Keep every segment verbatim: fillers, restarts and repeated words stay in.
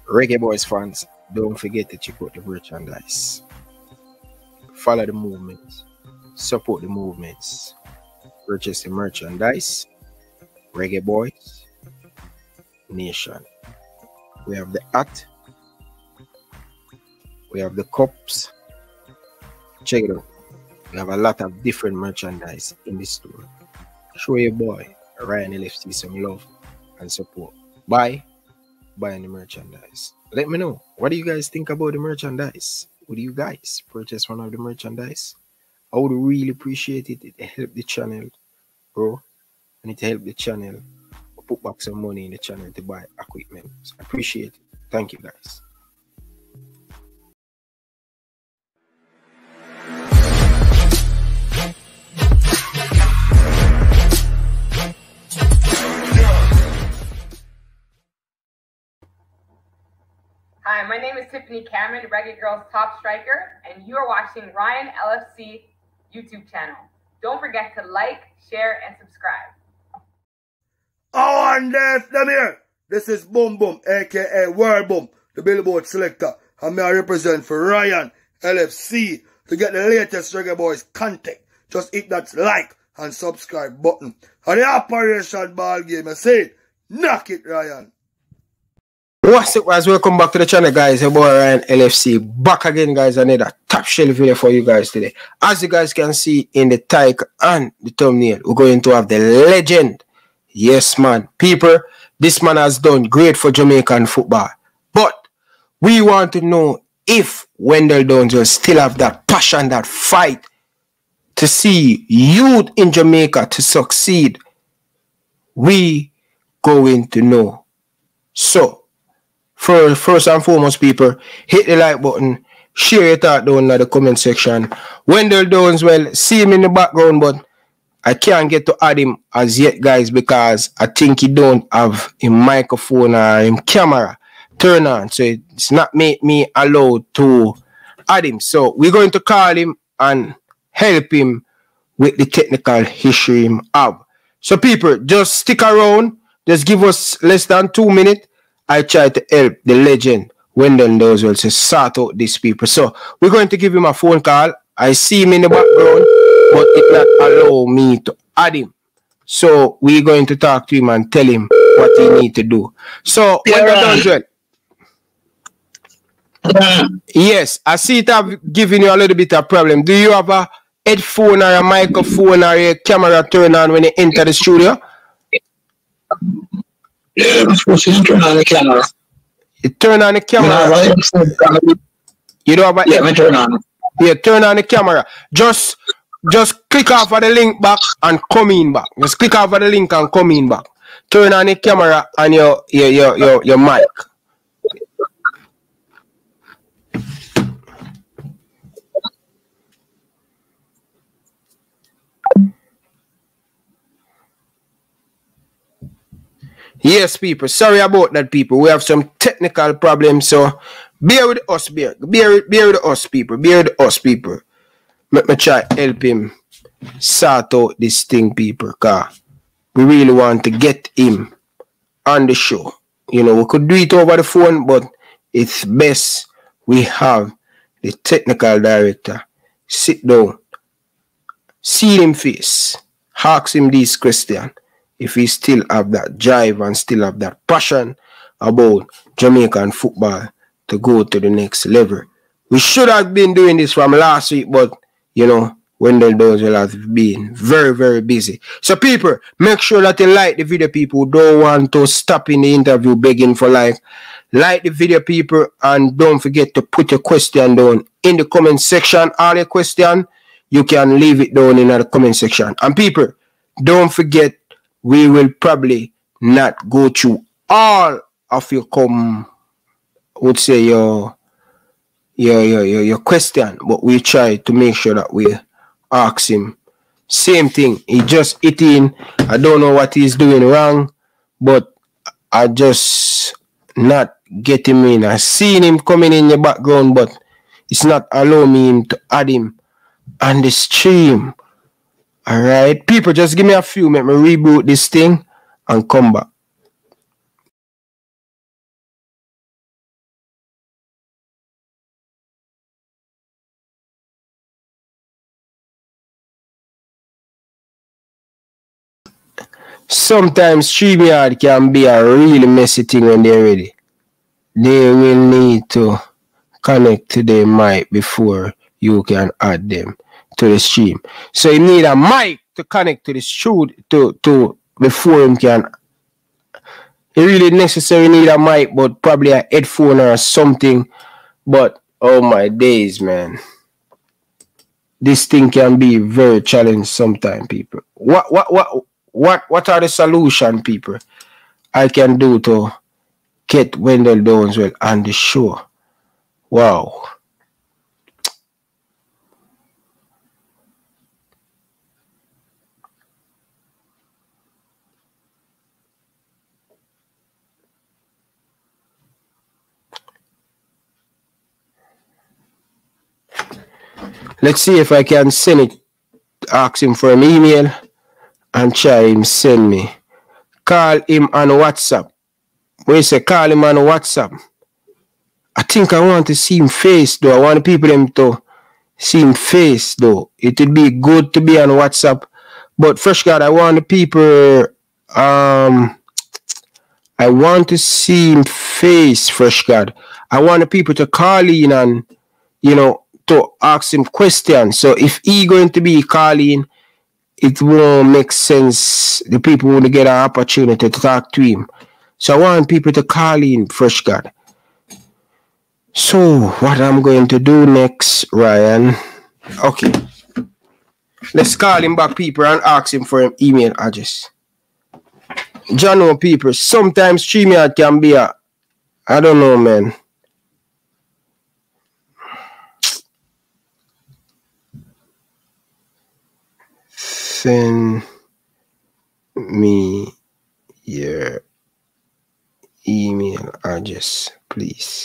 Reggae Boyz fans, don't forget to check out the merchandise. Follow the movements. Support the movements. Purchase the merchandise. Reggae Boyz Nation. We have the hat. We have the cups. Check it out. We have a lot of different merchandise in the store. Show your boy Ryan L F C some love and support. Buy, buy the merchandise. Let me know, what do you guys think about the merchandise? Would you guys purchase one of the merchandise? I would really appreciate it. It help the channel, bro. And it help the channel. I'll put back some money in the channel to buy equipment. So I appreciate it. Thank you guys. Hi, my name is Tiffany Cameron, Reggae Girl's top striker, and you are watching Ryan L F C YouTube channel. Don't forget to like, share, and subscribe. Oh, and there, them here. This is Boom Boom, aka World Boom, the Billboard selector, and I represent for Ryan L F C. To get the latest Reggae Boyz content, just hit that like and subscribe button. And the Operation Ball Game, I say, knock it, Ryan. What's up, guys? Welcome back to the channel, guys. Your boy Ryan L F C back again, guys. Another top shelf video for you guys today. As you guys can see in the title and the thumbnail, we're going to have the legend. Yes, man. People, this man has done great for Jamaican football. But we want to know if Wendell Downswell still have that passion, that fight to see youth in Jamaica to succeed. We going to know. So, For first and foremost, people, hit the like button, share your thought down in the comment section. Wendell Downswell, see him in the background, but I can't get to add him as yet, guys, because I think he don't have a microphone or him camera turn on. So it's not make me allowed to add him. So we're going to call him and help him with the technical history him have. So people, just stick around. Just give us less than two minutes. I try to help the legend Wendell Downswell to sort out these people. So we're going to give him a phone call. I see him in the background, but it not allow me to add him. So we're going to talk to him and tell him what he need to do. So yeah, Wendell Downswell. Yeah. Yes, I see it have given you a little bit of problem. Do you have a headphone or a microphone or a camera turn on when you enter the studio? Yeah, I'm supposed to turn on the camera. You turn on the camera. Yeah, you don't have a yeah, I turn on. Yeah, turn on the camera. Just just click off of the link back and come in back. Just click off of the link and come in back. Turn on the camera and your your your your, your mic. Yes, people. Sorry about that, people. We have some technical problems, so bear with us, bear, bear, bear with us, people. Bear with us, people. Let me try help him sort out this thing, people, because we really want to get him on the show. You know, we could do it over the phone, but it's best we have the technical director sit down, see him face, ask him these questions. If he still have that drive and still have that passion about Jamaican football to go to the next level. We should have been doing this from last week, but, you know, Wendell Downswell has been very, very busy. So, people, make sure that you like the video, people who don't want to stop in the interview begging for like. Like the video, people, and don't forget to put your question down in the comment section. All your question, you can leave it down in the comment section. And, people, don't forget, we will probably not go through all of your come, would say your, your, your, your, your question, but we try to make sure that we ask him. Same thing. He just eating. I don't know what he's doing wrong, but I just not get him in. I seen him coming in the background, but it's not allowing me to add him on the stream. Alright, people, just give me a few minutes. Let me reboot this thing and come back. sometimes StreamYard can be a really messy thing when they're ready. They will need to connect to their mic before you can add them to the stream. So you need a mic to connect to the studio to, to before you can. You really necessarily need a mic, but probably a headphone or something. But oh my days, man. This thing can be very challenging sometimes, people. What what what what what are the solution, people, I can do to get Wendell Downswell on the show? Wow. Let's see if I can send it, ask him for an email and try him send me. Call him on WhatsApp. When you say call him on WhatsApp, I think I want to see him face though. I want people them to see him face though. It would be good to be on WhatsApp. But Fresh God, I want the people um I want to see him face, Fresh God. I want the people to call in and, you know, to ask him questions. So if he going to be calling, it won't make sense. The people won't get an opportunity to talk to him. So I want people to call in, Fresh God. So what I'm going to do next, Ryan? Okay. Let's call him back, people, and ask him for an email address. John, people, sometimes StreamYard can be a, I don't know, man. Send me your email address, please.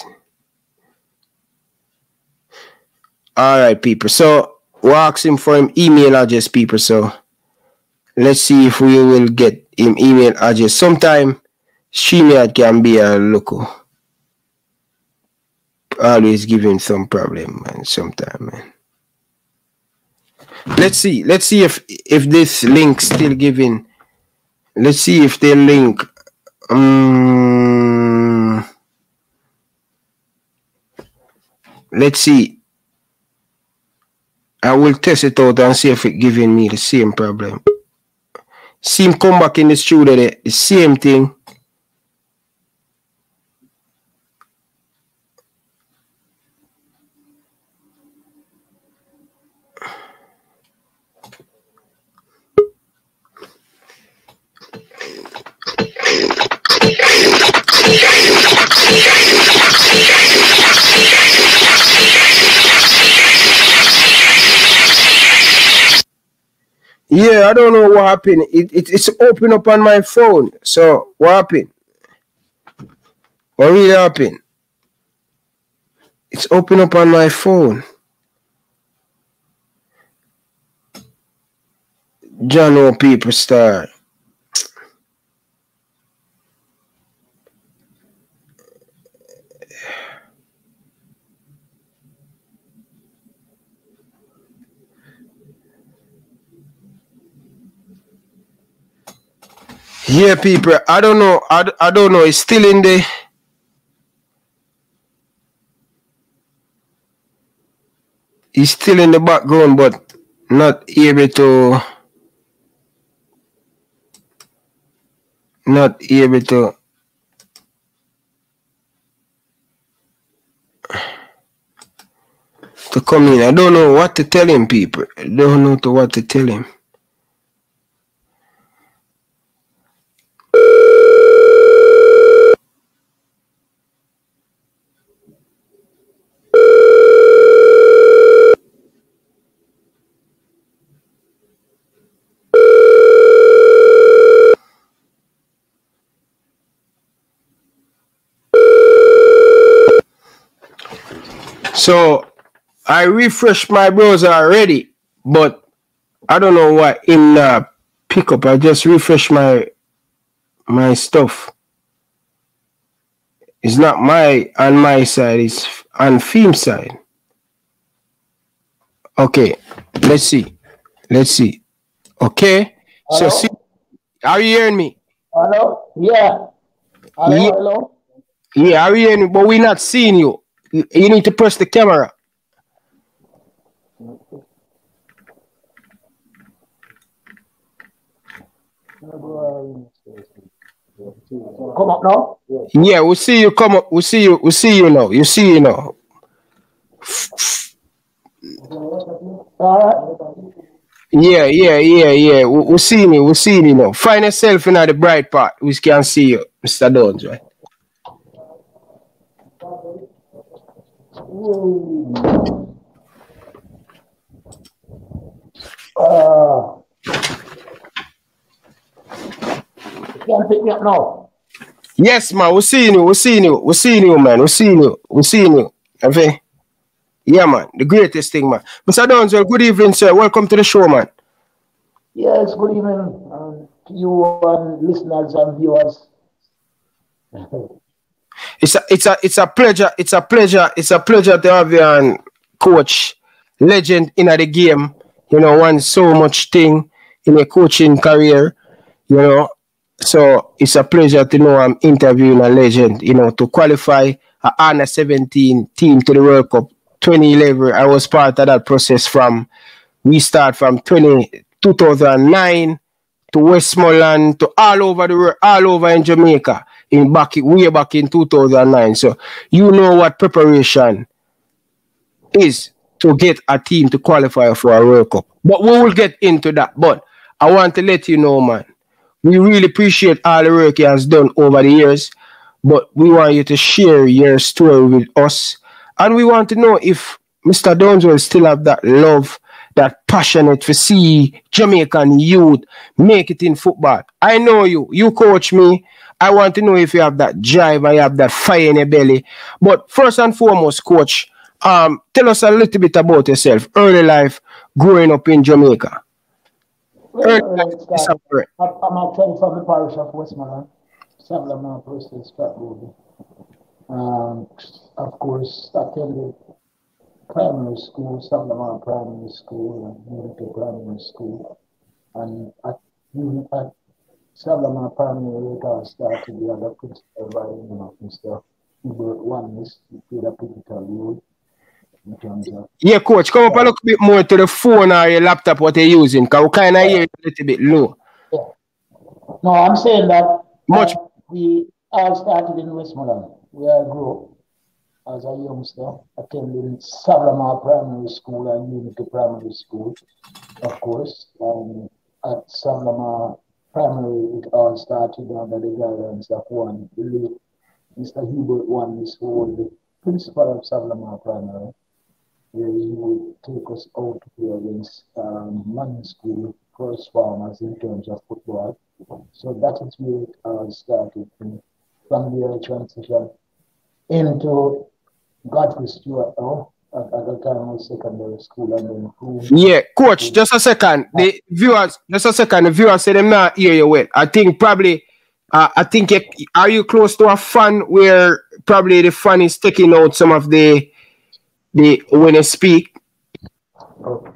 All right, people. So we're asking for him email address, people. So let's see if we will get him email address. Sometime StreamYard can be a local. Always giving some problem, man. Sometime, man. Let's see. Let's see if if this link still giving. Let's see if they link. Um, let's see. I will test it out and see if it giving me the same problem. See him come back in the studio, the, the same thing. Yeah, I don't know what happened. It, it, it's open up on my phone. So, what happened? What really happened? It's open up on my phone. John O. People Star. Yeah, people, I don't know. I, I don't know. It's still in the. It's still in the background, but not able to. Not able to. To come in. I don't know what to tell him, people. I don't know to what to tell him. So I refreshed my browser already, but I don't know why in uh, pick up. I just refreshed my my stuff. It's not my on my side, it's on Theme side. Okay, let's see. Let's see. Okay. Hello? So see, Are you hearing me? Hello? Yeah. Hello, yeah. hello? Yeah, are you hearing me? But we're not seeing you. You, you need to press the camera. Come up now? Yeah, we'll see you come up. We'll see you. We'll see you now. You see you now. All right. Yeah, yeah, yeah, yeah. We, we'll see you. We'll see you now. Find yourself in the bright part. We can see you, Mister Downs, right? Uh, you can't pick me up now. Yes, man. We're seeing you. We're seeing you. We're seeing you, man. We're seeing you. We're seeing you. Okay. Yeah, man. The greatest thing, man. Mister Downswell, good evening, sir. Welcome to the show, man. Yes, good evening um, to you and listeners and viewers. It's a, it's a, it's a pleasure. It's a pleasure. It's a pleasure to have you on, coach, legend in the game. You know, won so much thing in a coaching career. You know, so it's a pleasure to know I'm interviewing a legend. You know, to qualify a under seventeen team to the World Cup twenty eleven. I was part of that process from. We start from two thousand nine to Westmoreland to all over the world, all over in Jamaica. In back way back in two thousand nine. So you know what preparation is to get a team to qualify for a World Cup. But we will get into that. But I want to let you know, man, we really appreciate all the work he has done over the years. But we want you to share your story with us. And we want to know if Mister Downswell still have that love, that passionate to see Jamaican youth make it in football. I know you. You coach me. I want to know if you have that drive and you have that fire in your belly. But first and foremost, coach, um, tell us a little bit about yourself. Early life, growing up in Jamaica. Well, early life, I'm, I'm actually from the parish of Westmoreland, Savlamar, Bristol, Stratford. Um, of course, attended primary school, Savlamar Primary School, and Liverpool Primary School. And at, at Savlamar Primary, I started the other principal by the name of Mister Hubert Oneness, who played a pivotal role in terms of. Yeah, coach, come up a little bit more to the phone or your laptop, what you're using, because we kind of hear it a little bit low. Yeah. No, I'm saying that Much. Uh, we all started in Westmoreland. We all grew up as a youngster, attending Savlamar Primary School and Unity Primary School, of course. Um, at Savlamar Primary, it all started under the guidance of one, the late Mister Hubert Oneness, who was the principal of Savlamar Primary, where he would take us out to play against um, Man School first farmers in terms of football. So that is where it all started. And from there, I transitioned into Godfrey Stewart now, at, at the time of secondary school. And then through yeah, coach, just a second. The viewers, just a second. The viewers say them not hear you well. I think probably, uh, I think, you, are you close to a fan where probably the fan is taking out some of the, the when they speak? Okay.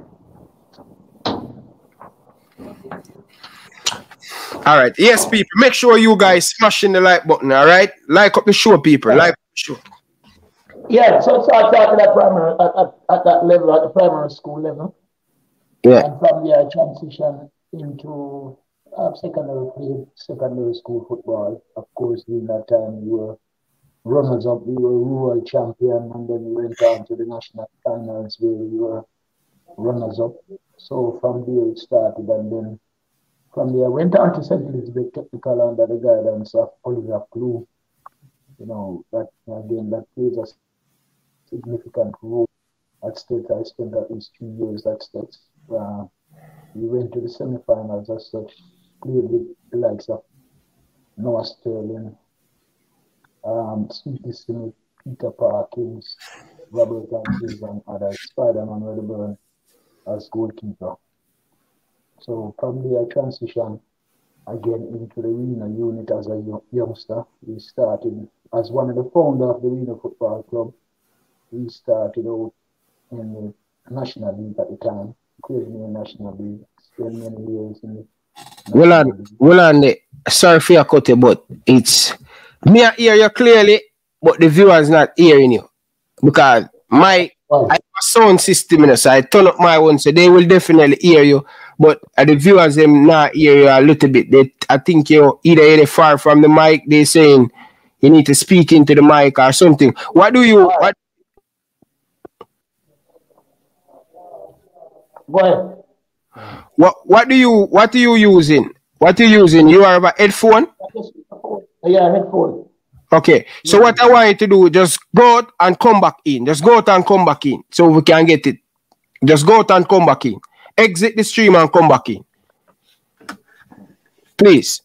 All right. Yes, people. Make sure you guys smashing the like button. All right. Like up the show, people. Like up the show. Yeah. So, so I started at primary at, at, at that level, at the primary school level. Yeah. And from there, I transitioned into uh, secondary play, secondary school football. Of course, during that time, we were runners up. We were rural champion, and then we went on to the national finals where we were runners up. So from there it started, and then from there I went on to Saint Elizabeth Technical under the guidance of Oliver Clue. You know, that again that plays a significant role at State. I spent at least two years at State. Uh, we went to the semi-finals as such, played with the likes of Noah Sterling, um, Sweetie Smith, Peter Parkins, Robert Andrews, and others, Spider-Man Redburn as goalkeeper. So from there I transitioned again into the arena unit as a youngster. We started as one of the founders of the Arena Football Club. We started out in the National League at the time, played in the National League, spent many years in the Well on, well on the, sorry for your cut, but it's me I hear you clearly, but the viewers not hearing you. Because my oh. I have a sound system, you know, so I turn up my one, so they will definitely hear you. But uh, the viewers them not hear you a little bit. They I think you either either far from the mic, they saying you need to speak into the mic or something. What do you what What? What what do you what are you using? What are you using? You have a headphone? Yeah, headphone. Okay. So yeah. What I want you to do, just go out and come back in. Just go out and come back in. So we can get it. Just go out and come back in. Exit the stream and come back in. Please.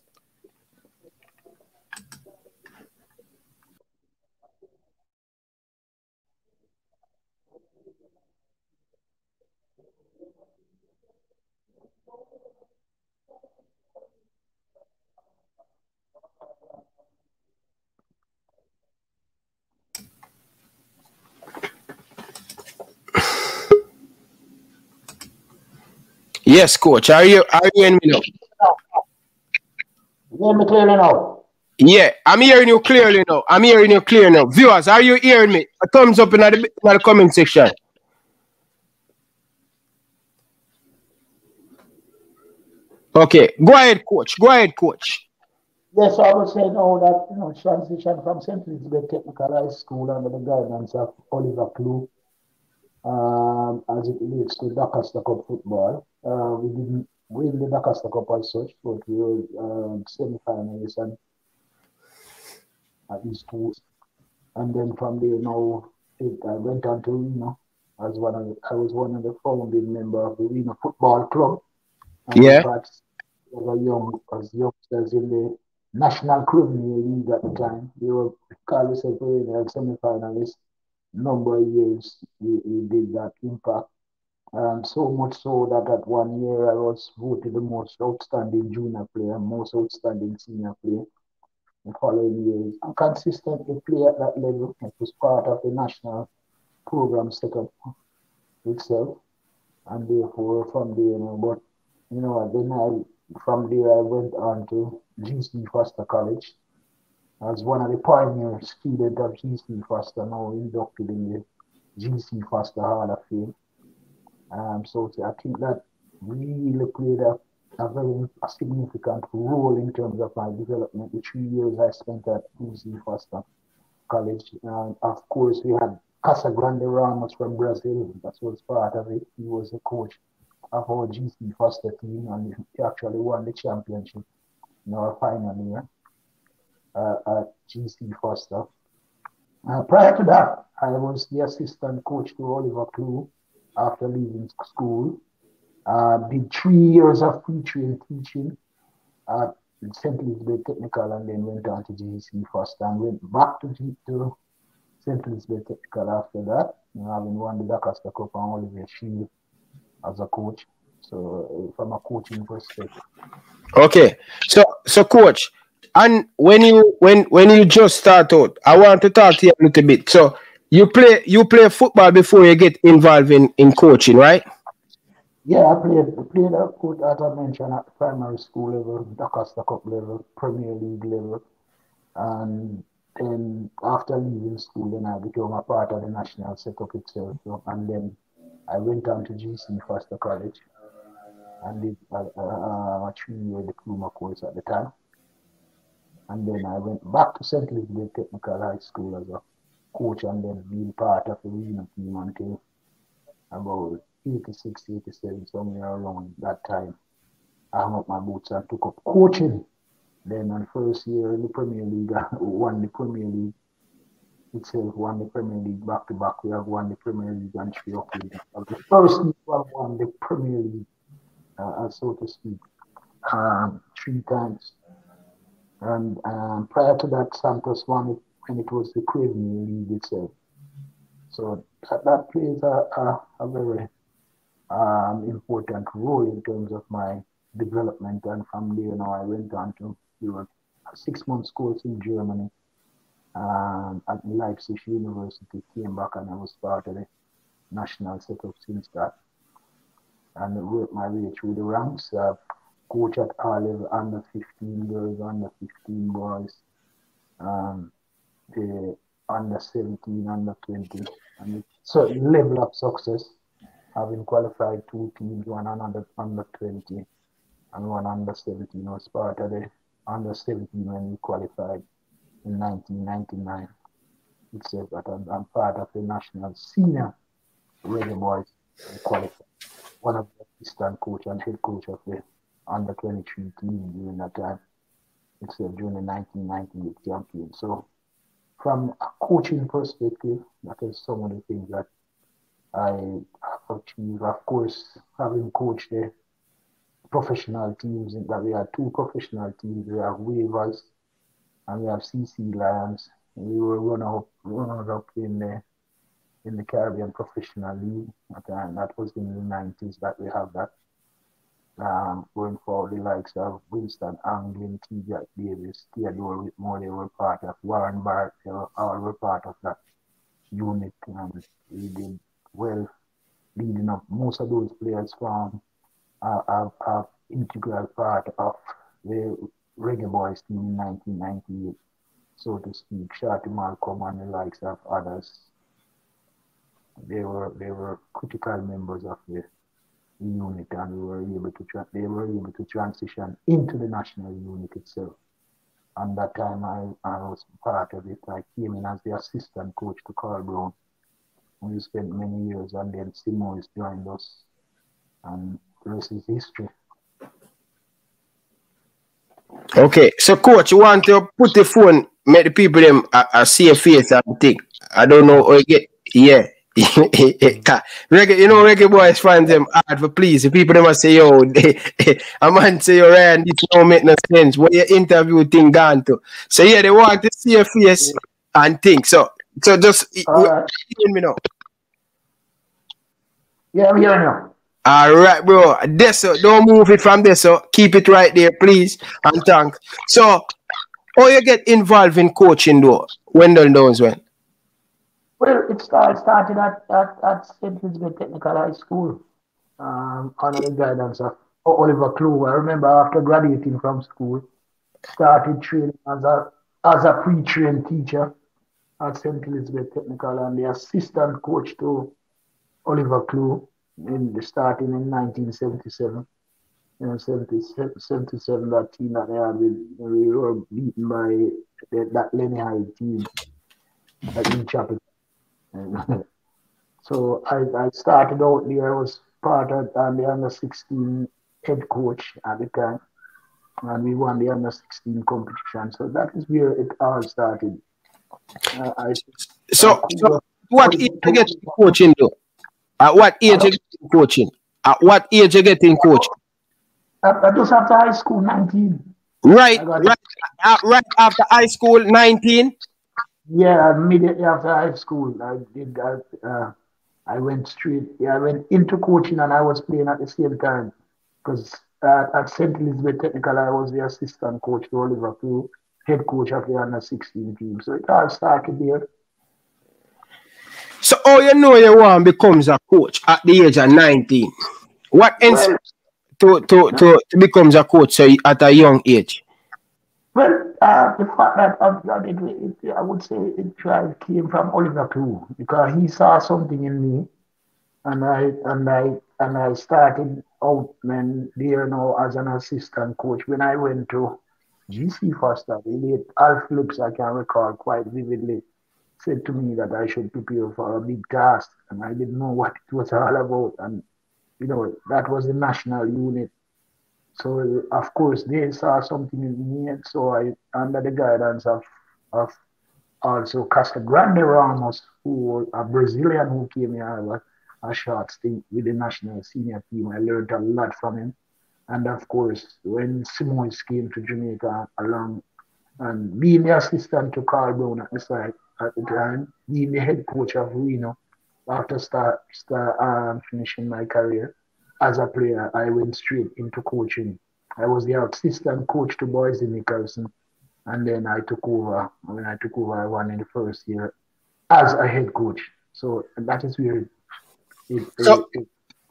Yes, coach. Are you are you hearing me now? You hear me clearly now? Yeah, I'm hearing you clearly now. I'm hearing you clear now. Viewers, are you hearing me? A thumbs up in the, in the comment section. Okay, go ahead, coach. Go ahead, coach. Yes, I would say now that you know transition from Saint Elizabeth Technical High School under the guidance of Oliver Clue, um, as it relates to Doncaster Cup football. Uh, we didn't win the Doncaster Cup as such, but we were um, semi-finalists and at least two. And then from there, now it, I went on to Reno as one of the, I was one of the founding members of the Reno Football Club. And yeah. As a young, as youngsters in the National Criminal League at the time, we were called ourselves Reno semi-finalists. Number of years we, we did that impact. Um, so much so that at one year I was voted the most outstanding junior player, most outstanding senior player. The following years, I consistently play at that level. It was part of the national program setup itself, and therefore from there, you know, but you know, then I from there I went on to G C Foster College as one of the pioneer students of G C Foster, now inducted in the G C Foster Hall of Fame. Um, so I think that really played a, a very a significant role in terms of my development. The three years I spent at G C Foster College. And of course, we had Casa Grande Ramos from Brazil. That was part of it. He was the coach of our G C Foster team, and he actually won the championship in our final year uh, at G C Foster. Uh, prior to that, I was the assistant coach to Oliver Clue after leaving school. Uh, did three years of preaching and teaching at Saint Elizabeth Technical, and then went on to G C Foster and went back to, G to Saint Elizabeth Technical after that, you know, having won the Doncaster Cup and Oliver Shield as a coach. So uh, from a coaching perspective. Okay, so so coach, and when you when when you just start out, I want to talk to you a little bit. So you play you play football before you get involved in, in coaching, right? Yeah, I played I played at, as I mentioned, at primary school level, Doncaster Cup level, Premier League level, and then after leaving school, then I became a part of the national setup itself. So, and then I went on to G C Foster College and did a, a, a three-year diploma course at the time. And then I went back to Saint Elizabeth Technical High School as a coach, and then being part of the Reno team until about eighty-six, eighty-seven, somewhere around that time. I hung up my boots and took up coaching. Then on first year in the Premier League, I won the Premier League itself, won the Premier League back to back. We have won the Premier League and three occasions. The first year I won the Premier League, uh, so to speak, um, three times. And um, prior to that, Santos won it when it was the Premier League itself. So that, that plays a, a, a very um, important role in terms of my development. And from there, you know, I went on to do a six-month course in Germany um, at Leipzig University. Came back and I was part of the national setup since that. And worked my way through the ranks. I've coach at all level, under fifteen girls, under fifteen boys, um, the under seventeen, under twenty, and a certain level of success, having qualified two teams, one under under twenty and one under seventeen. Was part of the under seventeen when we qualified in nineteen ninety-nine. It says that I'm, I'm part of the national senior Reggae Boyz qualified. One of the assistant coach and head coach of the under twenty-three team during that time. It's uh, during the nineteen ninety-eight campaign. So from a coaching perspective, that is some of the things that I have achieved. Of course, having coached the professional teams, that we have two professional teams. We have Waivers and we have C C Lions. We were runner-up runner up in the in the Caribbean Professional League. And that was in the nineties that we have that. Um, going for the likes of Winston Anglin, T. Jack Davis, Theodore Whitmore, they were part of Warren Barrett, they were all were part of that unit. And we did well leading up. Most of those players from are uh, uh, integral part of the Reggae Boyz team in nineteen ninety-eight, so to speak. Shorty Malcolm and the likes of others. They were they were critical members of the unit, and we were able to tra- they were able to transition into the national unit itself. And that time I, I was part of it. I came in as the assistant coach to Carl Brown. We spent many years, and then Simoes joined us, and the rest is history. Okay, so coach, you want to put the phone, make the people them uh, uh, see a face and think. I don't know or get yeah. Reggae, you know, Reggae Boyz find them hard for please. The people them must say, yo, they, a man say, yo, Ryan, this don't make no sense. What your interview thing gone to? So yeah, they want to see a face and think. So, so just Right. hear me now. Yeah, I'm hearing you. All right, bro. There, so don't move it from there. So keep it right there, please, and thanks. So, how you get involved in coaching, though? Wendell Downswell. Well, it start, started at, at, at Saint Elizabeth Technical High School, um, under the guidance of Oliver Clough. I remember after graduating from school, started training as a as a pre-trained teacher at Saint Elizabeth Technical, and the assistant coach to Oliver Clough in the starting in nineteen seventy-seven. You know, seventy-seven, that team that they had, we, we were beaten by the, that Lenny Hyde team at in Chapel. So I, I started out there. I was part of um, the under sixteen head coach at the time, and we won the under sixteen competition. So that is where it all started. Uh, I, so, I, so what age you get in coaching though? At what age you get in coaching? At what age you get in coaching? I just after high school, nineteen. Right, right, uh, right after high school, nineteen. Yeah, immediately after high school, I did. I, uh, I went straight. Yeah, I went into coaching, and I was playing at the same time. Because uh, at Saint Elizabeth Technical, I was the assistant coach to Oliver Clough, head coach of the under sixteen team. So it all started there. So, how you know you want becomes a coach at the age of nineteen? What inspired well, to to to to becomes a coach so at a young age? Well, uh, the fact that I've done it, it, I would say it tried came from Oliver Clough, because he saw something in me, and I and I and I started out man there now as an assistant coach. When I went to G C Foster, the late Al Phillips, I can recall quite vividly, said to me that I should prepare for a big task, and I didn't know what it was all about. And you know, that was the national unit. So, of course, they saw something in me, and so I, under the guidance of, of also Costa Grande Ramos, who a Brazilian who came here a, a short stint with the national senior team, I learned a lot from him. And of course, when Simoes came to Jamaica along, and being the assistant to Carl Brown at the side at the time, being the head coach of Reno, after start, start um, finishing my career. As a player, I went straight into coaching. I was the assistant coach to Boyz Nicholson, and then I took over. When I took over, I won in the first year as a head coach. So that is where it. it, so, it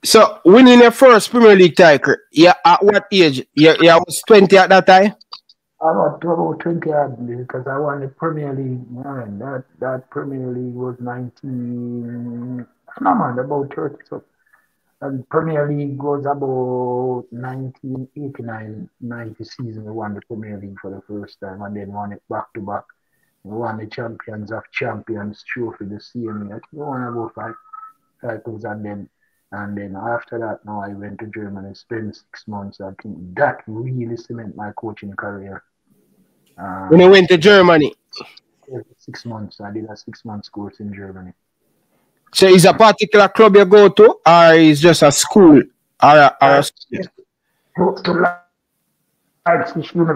So winning your first Premier League title, yeah, at what age? Yeah, yeah, I was twenty at that time. I was about twenty because I won the Premier League. Man, that that Premier League was nineteen. No man, about thirty. So, and Premier League was about nineteen eighty-nine ninety season. We won the Premier League for the first time, and then won it back to back. We won the Champions of Champions trophy the same year. We won about five titles, and then and then after that, now I went to Germany, spent six months. I think that really cemented my coaching career. Um, when you went to Germany? Six months. I did a six months course in Germany. So is a particular club you go to, or is just a school? Or a, or a school? To, to Leipzig University.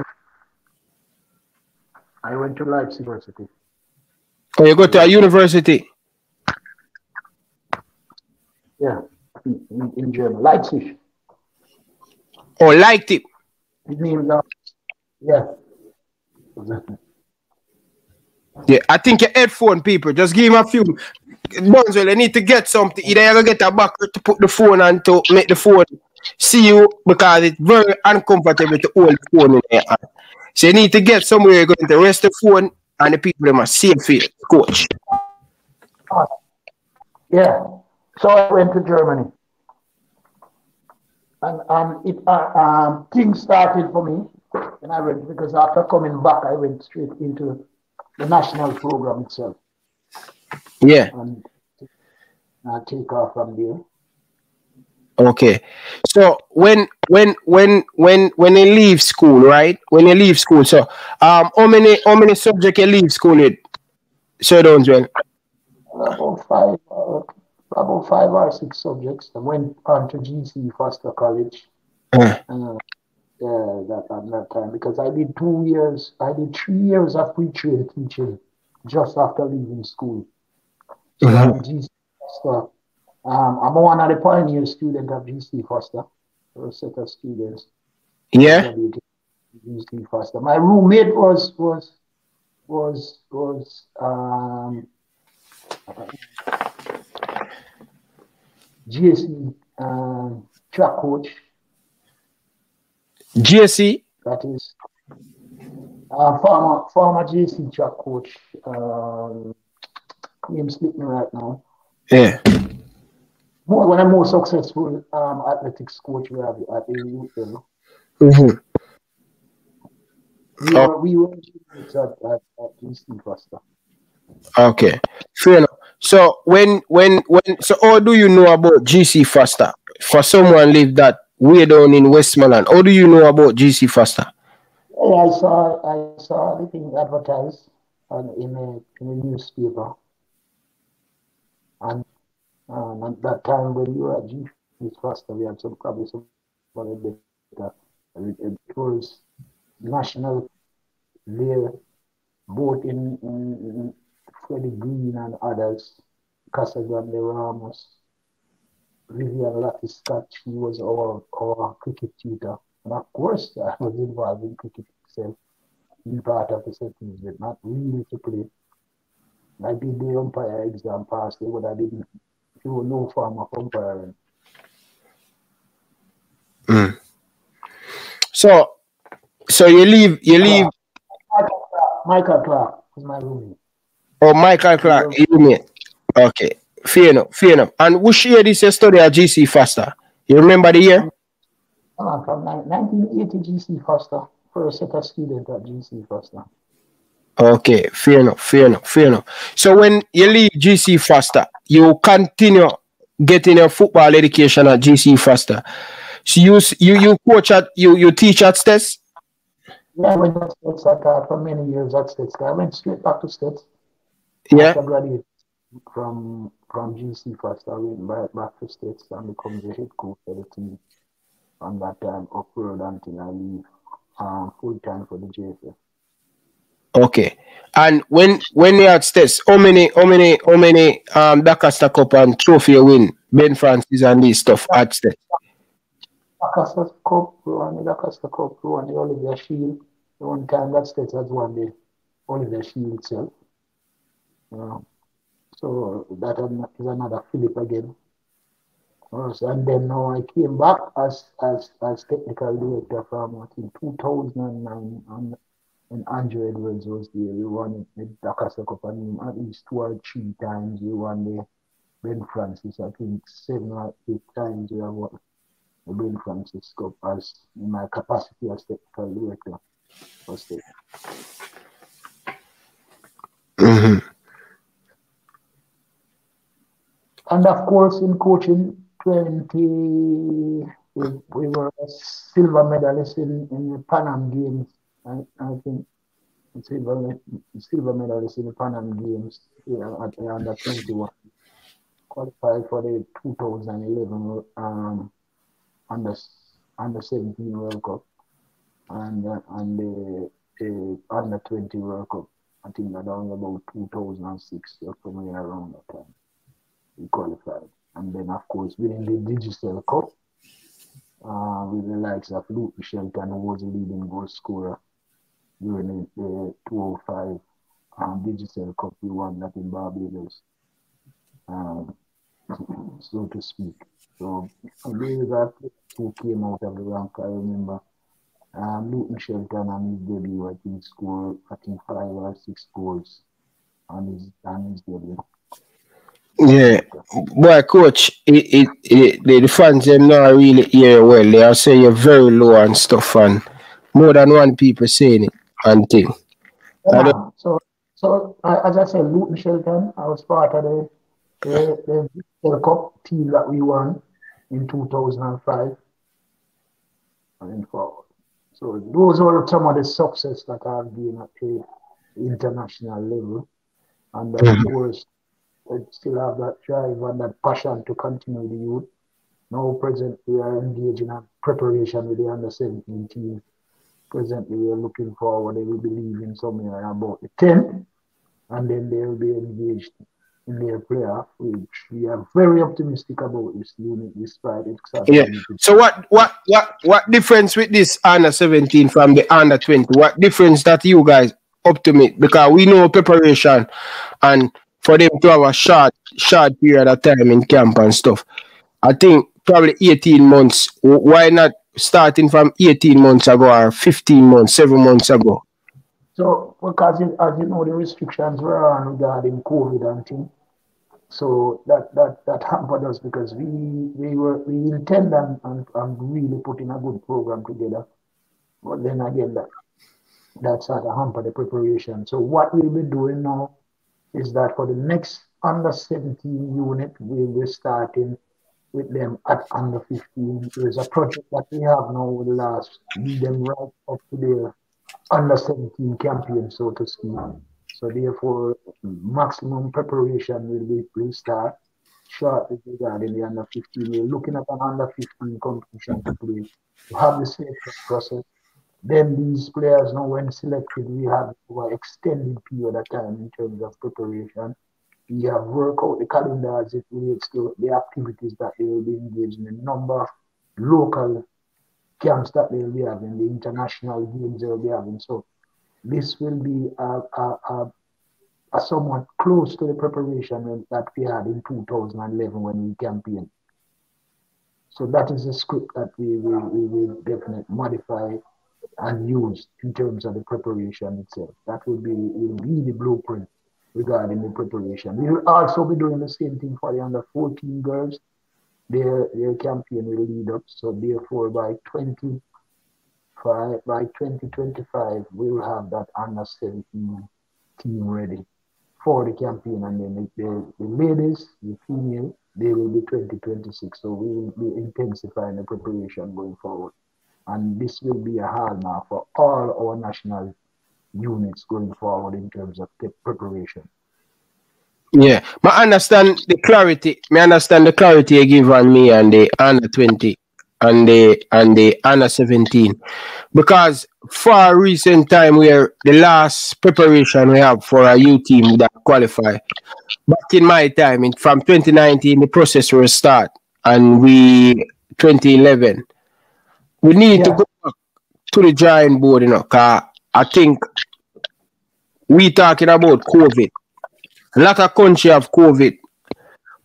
I went to Leipzig University. Oh, you go to a university? Yeah, in, in, in Germany. Leipzig. Oh, Leipzig. His name is, uh, yeah. Yeah, I think your headphone people, just give him a few. Downswell, you need to get something. Either you're going to get a backer to put the phone on to make the phone see you, because it's very uncomfortable to hold the phone in your hand. So you need to get somewhere you're going to rest the phone and the people them are safe for you, coach. Yeah. So I went to Germany. And um, it uh, um, things started for me. And I went, because after coming back, I went straight into the national program itself. Yeah. And I take off from there. Okay. So when when when when when you leave school, right? When you leave school, so um how many how many subjects you leave school with? So Downswell? About five uh, about five or six subjects. I went on to G C Foster College. Uh. Uh, Yeah, that at that time, because I did two years, I did three years of pre-trade teaching just after leaving school. So Mm-hmm. I'm G C Foster. Um, I'm one of the pioneer students of G C Foster. A set of students. Yeah. G C Foster. My roommate was was was was um G S E um, track coach. G S E? That is uh, former former G S E track coach. Um, name slipping right now. Yeah. More, one of the most successful um, athletics coach we have at the youth level. Mm-hmm. We oh. were we were at at, at G C Foster. Okay, fair enough. So when when when so how do you know about G C Foster? For someone live that way down in Westmoreland, how do you know about G C Foster? Yeah, I saw I saw the thing advertised on, in a in a newspaper, and um, at that time when you were at G C Foster, we had some probably some better. It was national there, both in, in, in Freddie Green and others, Casagrande Ramos, Vivian Lattis Scott. She was our our cricket tutor, and of course I was involved in cricket itself, being part of the settings, but not really to play. I did the umpire exam pass, but I didn't do no form of umpiring. Mm. So, so you leave, you leave. Michael Clark, Michael Clark is my roommate. Oh, Michael Clark, you roommate. Okay, fair enough, fair enough. And which year did you study at G C Foster? You remember the year? Uh, from nineteen eighty, G C Foster, first set of student at G C Foster. Okay, fair enough, fair enough, fair enough. So when you leave G C Foster, you continue getting your football education at G C Foster. So you you you coach at you you teach at States? Yeah, I went to States at, uh, for many years at States. I went straight back to States. Yeah. After graduating from from G C Foster, I went back, back to States and become the head coach of the team. From that time upward until I leave um, full time for the J F F. Okay. And when when you at States, how many how many how many um Dakasta Cup and trophy you win? Ben Francis and this stuff at States. Dakasta Cup, we won the Dakasta Cup, we won the Oliver Shield. The one time that States has won the Oliver Shield itself. Uh, so that is another Philip again. Yes, and then now I came back as as as technical director from I think two thousand nine, and and Andrew Edwards was there. We won it with Dakar Cup and him at least two or three times. We won the Ben Francis, I think seven or eight times we have won the Ben Francis Cup as in my capacity as technical director. Was there. Mm-hmm. And of course, in coaching, twenty, we, we were a silver medalist in, in the Pan Am Games. I, I think silver, silver medalist in the Pan Am Games yeah, at the under twenty-one. Qualified for the two thousand eleven um, under under seventeen World Cup and uh, and the, the under twenty World Cup. I think that was about two thousand six or somewhere around that time. We qualified. And then, of course, winning the Digital Cup uh, with the likes of Luke Shelton, who was the leading goal scorer during the, the two oh five um, Digital Cup. We won that in Barbados, um, so to speak. So, these are who came out of the rank. I remember um, Luke Shelton and his debut, I think, scored, I think, five or six goals on his, on his debut. Yeah, boy, coach, it, it, it, the, the fans them not really hear well. They are saying you're very low and stuff, and more than one people saying it and thing. Yeah, so, so uh, as I said, Luton Shelton, I was part of the the, the World Cup team that we won in two thousand five and forward. So those are some of the success that I've been at the international level, and of mm-hmm. course. I still have that drive and that passion to continue the youth. Now, presently, we are engaged in a preparation with the under seventeen team. Presently, we are looking forward. They will be leaving somewhere about the tenth, and then they will be engaged in their playoff, which we are very optimistic about this unit, despite its yeah. So, what, what, what, what difference with this under seventeen from the under twenty? What difference that you guys optimistic? Because we know preparation and for them to have a short, short period of time in camp and stuff. I think probably eighteen months. Why not starting from eighteen months ago or fifteen months, seven months ago? So, because as you know, the restrictions were on regarding COVID and things. So that that that hampered us because we we were we intend and, and, and really putting a good program together. But then again, that that sort of hampered the preparation. So what we'll be doing now is that for the next under seventeen unit, we'll be starting with them at under fifteen. There's a project that we have now with the last, lead them right up to their under seventeen campaign, so to speak. So therefore, maximum preparation will be will start shortly regarding the under fifteen. We're looking at an under fifteen competition to play, to have the selection process. Then these players now, when selected, we have over extended period of time in terms of preparation. We have worked out the calendar as it relates to the activities that they will be engaged in, a number of local camps that they will be having, the international games they will be having. So this will be a, a, a, a somewhat close to the preparation that we had in two thousand eleven when we campaigned. So that is the script that we will we, we will definitely modify and use in terms of the preparation itself. That will be, will be the blueprint regarding the preparation. We will also be doing the same thing for the under fourteen girls. Their their campaign will lead up. So therefore, by twenty by twenty twenty-five, we will have that under seventeen team ready for the campaign, and then the, the, the ladies, the female, they will be twenty twenty-six. So we will be intensifying the preparation going forward. And this will be a hallmark for all our national units going forward in terms of preparation. Yeah, I understand the clarity. I understand the clarity you give on me and the under twenty and the and the under seventeen, because for a recent time where the last preparation we have for a U team that qualify, back in my time, in, from twenty nineteen, the process will start, and we twenty eleven. We need yeah. to go back to the drawing board, you know, because I think we talking about COVID. A lot of countries have COVID.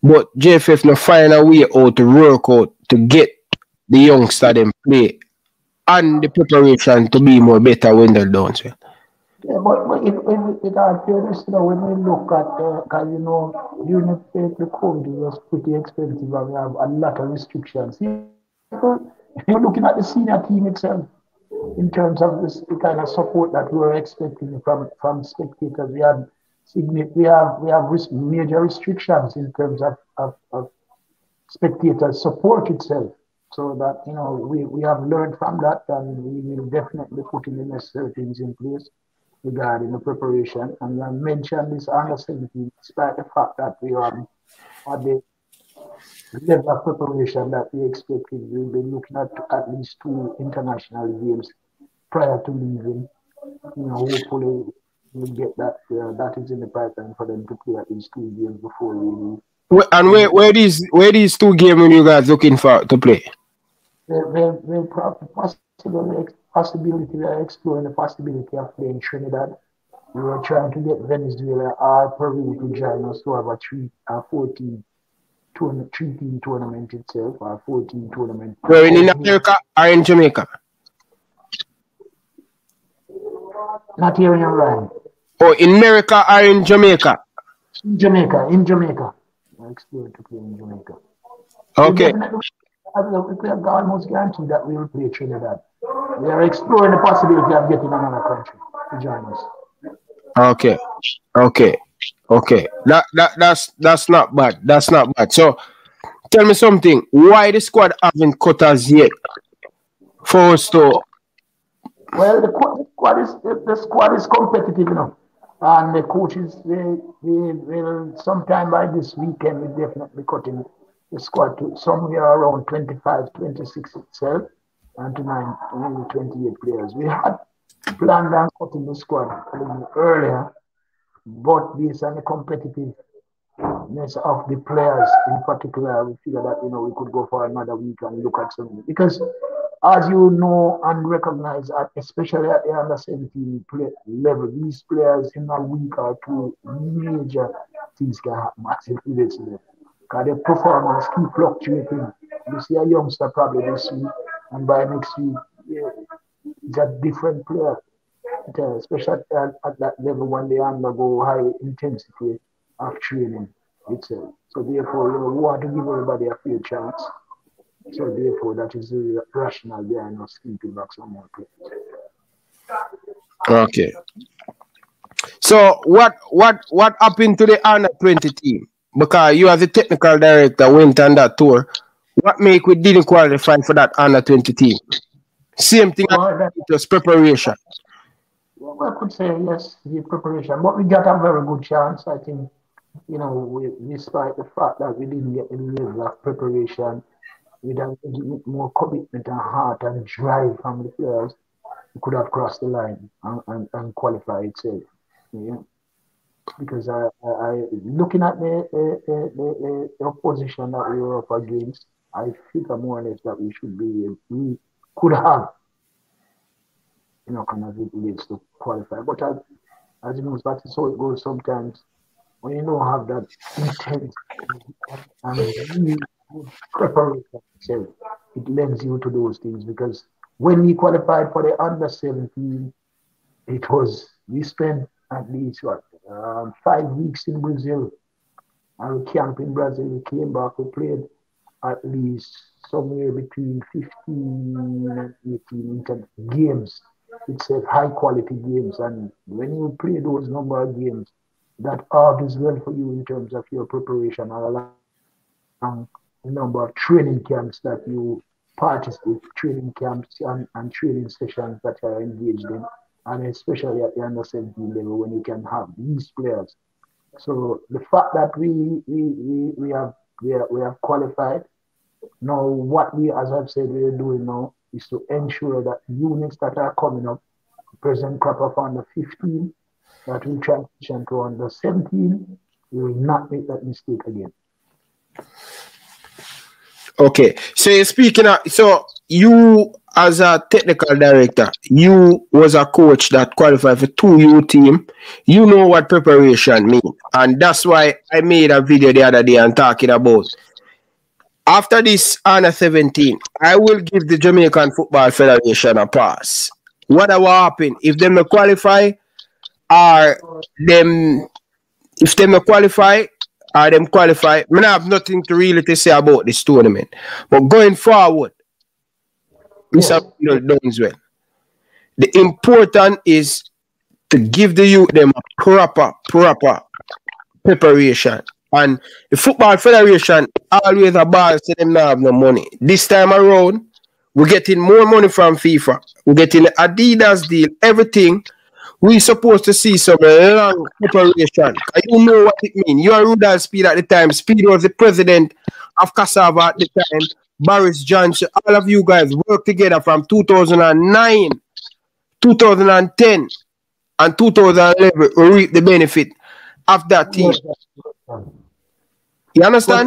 but J F F no find a way out to work out to get the youngster them play and the preparation to be more better Wendell Downswell. Yeah, but, but it, it, it all fairness, you know, when we look at, because, uh, you know, during the, the COVID, it was pretty expensive and we have a lot of restrictions. You're looking at the senior team itself in terms of this, the kind of support that we were expecting from, from spectators. We have we have we have major restrictions in terms of, of, of spectators support itself. So that, you know, we, we have learned from that, and we will definitely put in the necessary things in place regarding the preparation. And I mentioned this under seventeen, despite the fact that we are at the level of preparation that we expected. We'll be looking at at least two international games prior to leaving. You know, hopefully we'll get that. Uh, that is in the pipeline for them to play at least two games before we leave. And where where these where these two games you guys looking for to play? We're, we're possibility, possibility, we are exploring the possibility of playing Trinidad. We were trying to get Venezuela or Peru to join us to have a three, a fourteen, three team tournament itself, or fourteen tournament. We're in America or in Jamaica? Not here in Ryan. Oh, in America or in Jamaica? In Jamaica, in Jamaica. We're exploring to play in Jamaica. Okay. We are almost guaranteed that we will play Trinidad. We are exploring the possibility of getting another country to join us. Okay, okay, okay. That that that's that's not bad. That's not bad. So, tell me something. Why the squad haven't cut us yet? For us to. Well, the squad is the, the squad is competitive enough, and the coaches they they will sometime by this weekend we definitely cutting the squad to somewhere around twenty-five, twenty-six itself, and to nine, maybe twenty-eight players. We had planned on cutting the squad a little earlier, but based on the competitiveness of the players in particular, we figured that, you know, we could go for another week and look at something. Because as you know and recognize, especially at the under seventeen play level, these players in a week or two, major things can happen massively to them. Because their performance keep fluctuating. You see a youngster probably this week, and by next week, yeah, it's a different player. Uh, especially at, at that level when they undergo high intensity of training itself. So therefore, you know, we want to give everybody a fair chance. So therefore, that is the rationale behind us keeping back some more players. Okay. So what what what happened to the under twenty team? Because you as the technical director went on that tour. What make we didn't qualify for that under twenty team? Same thing well, as it was preparation. Well, I could say yes, the preparation, but we got a very good chance. I think, you know, we, despite the fact that we didn't get any level of preparation, with a little more commitment and heart and drive from the players, we could have crossed the line and, and, and qualified itself. Yeah. Because I, I, I looking at the, the, the, the opposition that we were up against, I figure more or less that we should be, we could have, you know, kind of it leads to qualify. But as, as you know, that's how it goes sometimes. When you don't have that intense and really good preparation itself, it lends you to those things. Because when we qualified for the under seventeen, it was, we spent at least what, um, five weeks in Brazil. And we camped in Brazil, we came back, we played at least somewhere between fifteen and eighteen games. It's a high quality games, and when you play those number of games, that augurs well for you in terms of your preparation and um, the number of training camps that you participate, training camps and, and training sessions that you are engaged in, and especially at the under seventeen level when you can have these players. So the fact that we we we, we have we, have, we have qualified. Now, what we, as I've said, we are doing now is to ensure that units that are coming up, present crop of under fifteen, that we transition to under seventeen, we will not make that mistake again. Okay, so speaking of, so you as a technical director, you was a coach that qualified for two U team. You know what preparation means. And that's why I made a video the other day and talking about after this under seventeen, I will give the Jamaican Football Federation a pass. What will happen if them not qualify or them if them not qualify or them qualify? I mean, I have nothing to really to say about this tournament. But going forward, Mister Wendell Downswell, the important is to give the youth them a proper, proper preparation. And the Football Federation always a ball say them not have no money. This time around, we're getting more money from FIFA. We're getting the Adidas deal, everything. We're supposed to see some long preparation. You know what it means. You are Rudolph Speed at the time. Speed was the president of Cassava at the time. Boris Johnson, all of you guys worked together from two thousand nine, two thousand ten, and two thousand eleven. We reap the benefit of that team. You understand?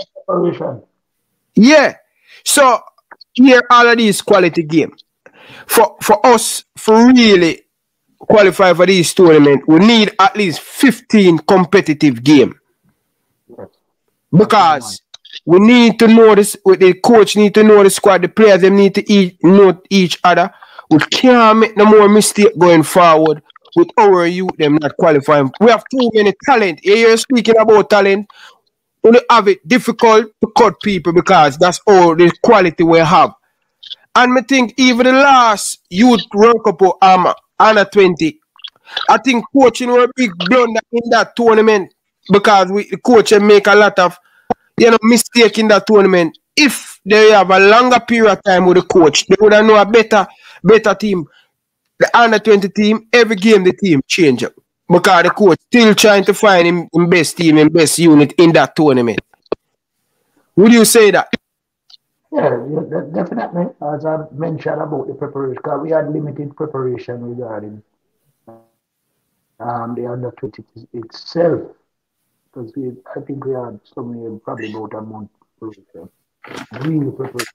Yeah. So here all of these quality game. For for us, for really qualify for this tournament, we need at least fifteen competitive games. Because we need to know this, the coach need to know the squad, the players them need to eat, know each other. We can't make no more mistake going forward with our youth them not qualifying. We have too many talent. You're speaking about talent. We have it difficult to cut people because that's all the quality we have. And I think even the last youth World Cup um, under twenty, I think coaching was a big blunder in that tournament because we the coach make a lot of you know mistake in that tournament. If they have a longer period of time with the coach, they would have know a better better team. The under twenty team, every game the team change up. Because the coach still trying to find him, him best team and best unit in that tournament. Would you say that? Yeah, yeah, definitely. As I mentioned about the preparation, because we had limited preparation regarding um, the under twenty itself. Because we, I think we had somewhere probably about a month preparation. Really preparation.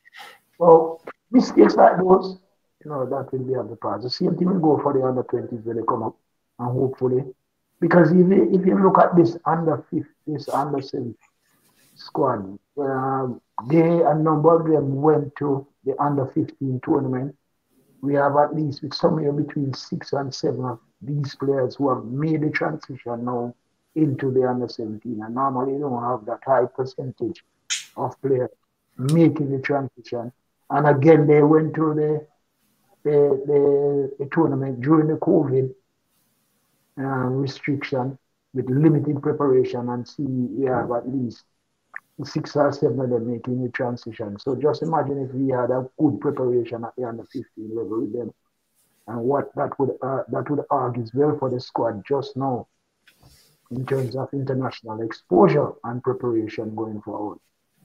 So mistakes like those, you know, that will be on the past. The same thing will go for the under twenties when they come up. And hopefully, because if you, if you look at this under fifty, this under seven squad, uh, they a number of them went to the under fifteen tournament. We have at least with somewhere between six and seven of these players who have made the transition now into the under seventeen. And normally you don't have that high percentage of players making the transition. And again, they went to the the, the, the tournament during the COVID Uh, restriction with limited preparation and see we have at least six or seven of them making the transition. So just imagine if we had a good preparation at the under fifteen level with them and what that would uh, that would argue well for the squad just now in terms of international exposure and preparation going forward.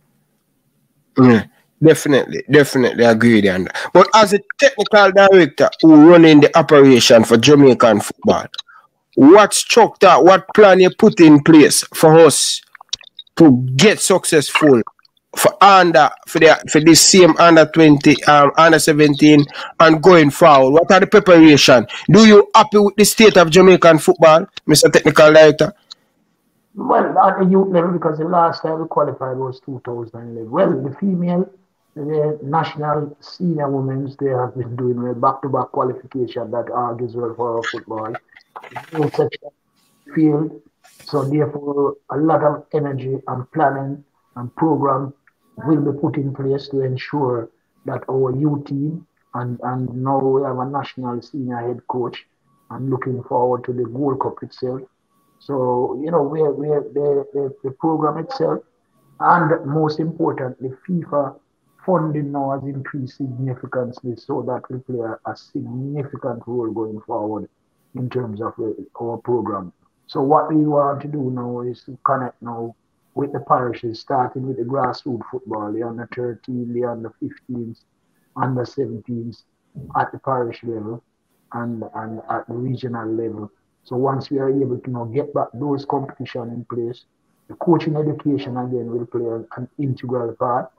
Yeah, definitely, definitely agree with that. But as a technical director who running the operation for Jamaican football, what structure, what plan you put in place for us to get successful for under for the for this same under twenty, um, under seventeen, and going forward? What are the preparation? Do you happy with the state of Jamaican football, Mister Technical Director? Well, at the youth level, because the last time we qualified was two thousand eleven. Well, the female, the national senior women's, they have been doing a back-to-back qualification that argues well for our football. No such field, so therefore a lot of energy and planning and program will be put in place to ensure that our youth team and, and now we have a national senior head coach and looking forward to the World Cup itself. So, you know, we're, we're the, the, the program itself and most importantly, FIFA funding now has increased significantly, so that will play a, a significant role going forward in terms of uh, our program. So what we want to do now is to connect now with the parishes, starting with the grassroots football, the under thirteen, the under fifteens, under seventeens at the parish level and, and at the regional level. So once we are able to you know, get back those competitions in place, the coaching education again will play an integral part.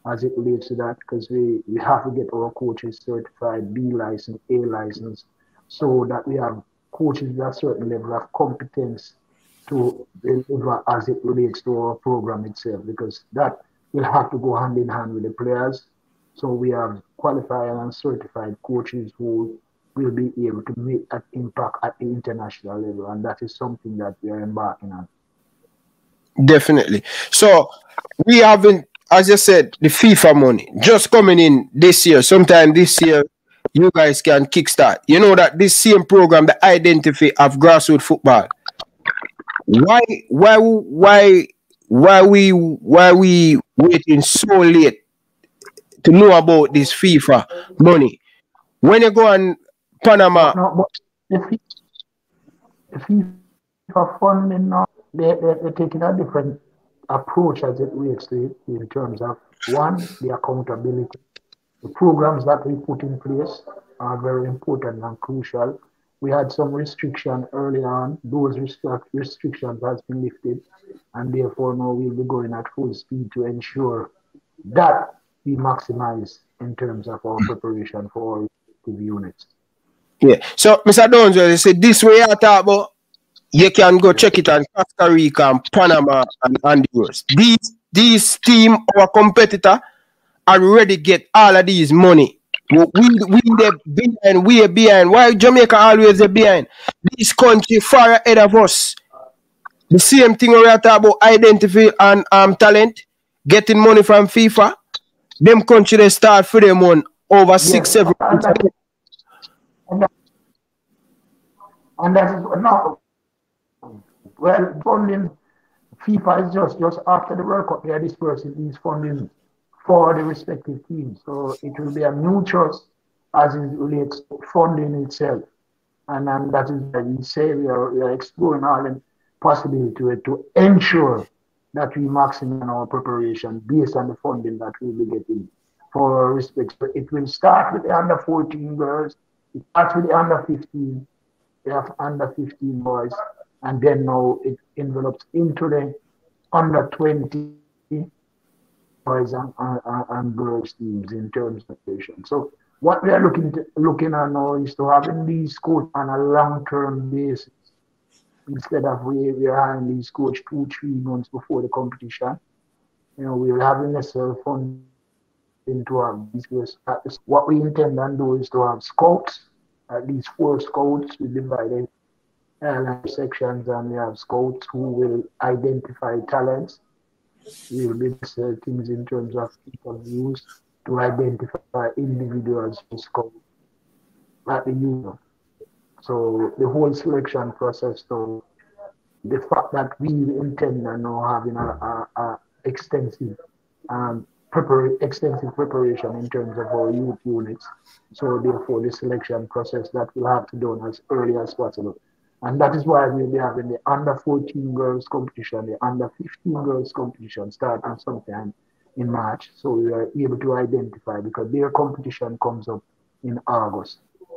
as it relates to that, because we, we have to get our coaches certified, B license, A license, so that we have coaches with a certain level of competence to deliver as it relates to our program itself, because that will have to go hand in hand with the players. So we have qualified and certified coaches who will be able to make that impact at the international level, and that is something that we are embarking on. Definitely. So we haven't, as I said, the FIFA money just coming in this year. Sometime this year, you guys can kickstart. You know that this same program, the identity of grassroots football. Why, why, why, why we, why we waiting so late to know about this FIFA money? When you go on Panama, no, but the FIFA funding now, they, they, they're taking a different approach as it relates to it, in terms of, one, the accountability. The programs that we put in place are very important and crucial. We had some restriction early on. Those restric restrictions has been lifted, and therefore now we'll be going at full speed to ensure that we maximize in terms of our preparation for our respective units. Yeah. So, Mister Downswell, you said this way I talk about, you can go check it on Costa Rica and Panama and Honduras. These these team, our competitor, already get all of these money. We we the behind, we are behind. Why Jamaica always are behind? This country far ahead of us. The same thing we are talking about identity and um talent, getting money from FIFA. Them country they start for them on over yes, six, seven. And that, and that, and that is now. Well, funding, FIFA is just, just after the World Cup, they are dispersing these funding for the respective teams. So it will be a new trust as it relates to funding itself. And, and that is why we say we are, we are exploring all the possibility to, to ensure that we maximize our preparation based on the funding that we will be getting for respect. So it will start with the under fourteen girls, it starts with the under fifteen, we have under fifteen boys. And then now it envelops into the under twenty boys and, and, and girls teams in terms of patient. So what we are looking to, looking at now is to having these coach on a long-term basis instead of we we are having these coach two three months before the competition. You know, we will have necessary funding to have these girls. What we intend to do is to have scouts, at least four scouts. We divided Uh, sections, and we have scouts who will identify talents. We will be uh, things in terms of interviews to identify individuals who scout at the user. So the whole selection process, so the fact that we intend on now having a, a, a extensive um, prepar extensive preparation in terms of our youth units. So therefore the selection process that will have to be done as early as possible. And that is why we'll be having the under fourteen girls competition, the under fifteen girls competition starting sometime in March. So we are able to identify, because their competition comes up in August.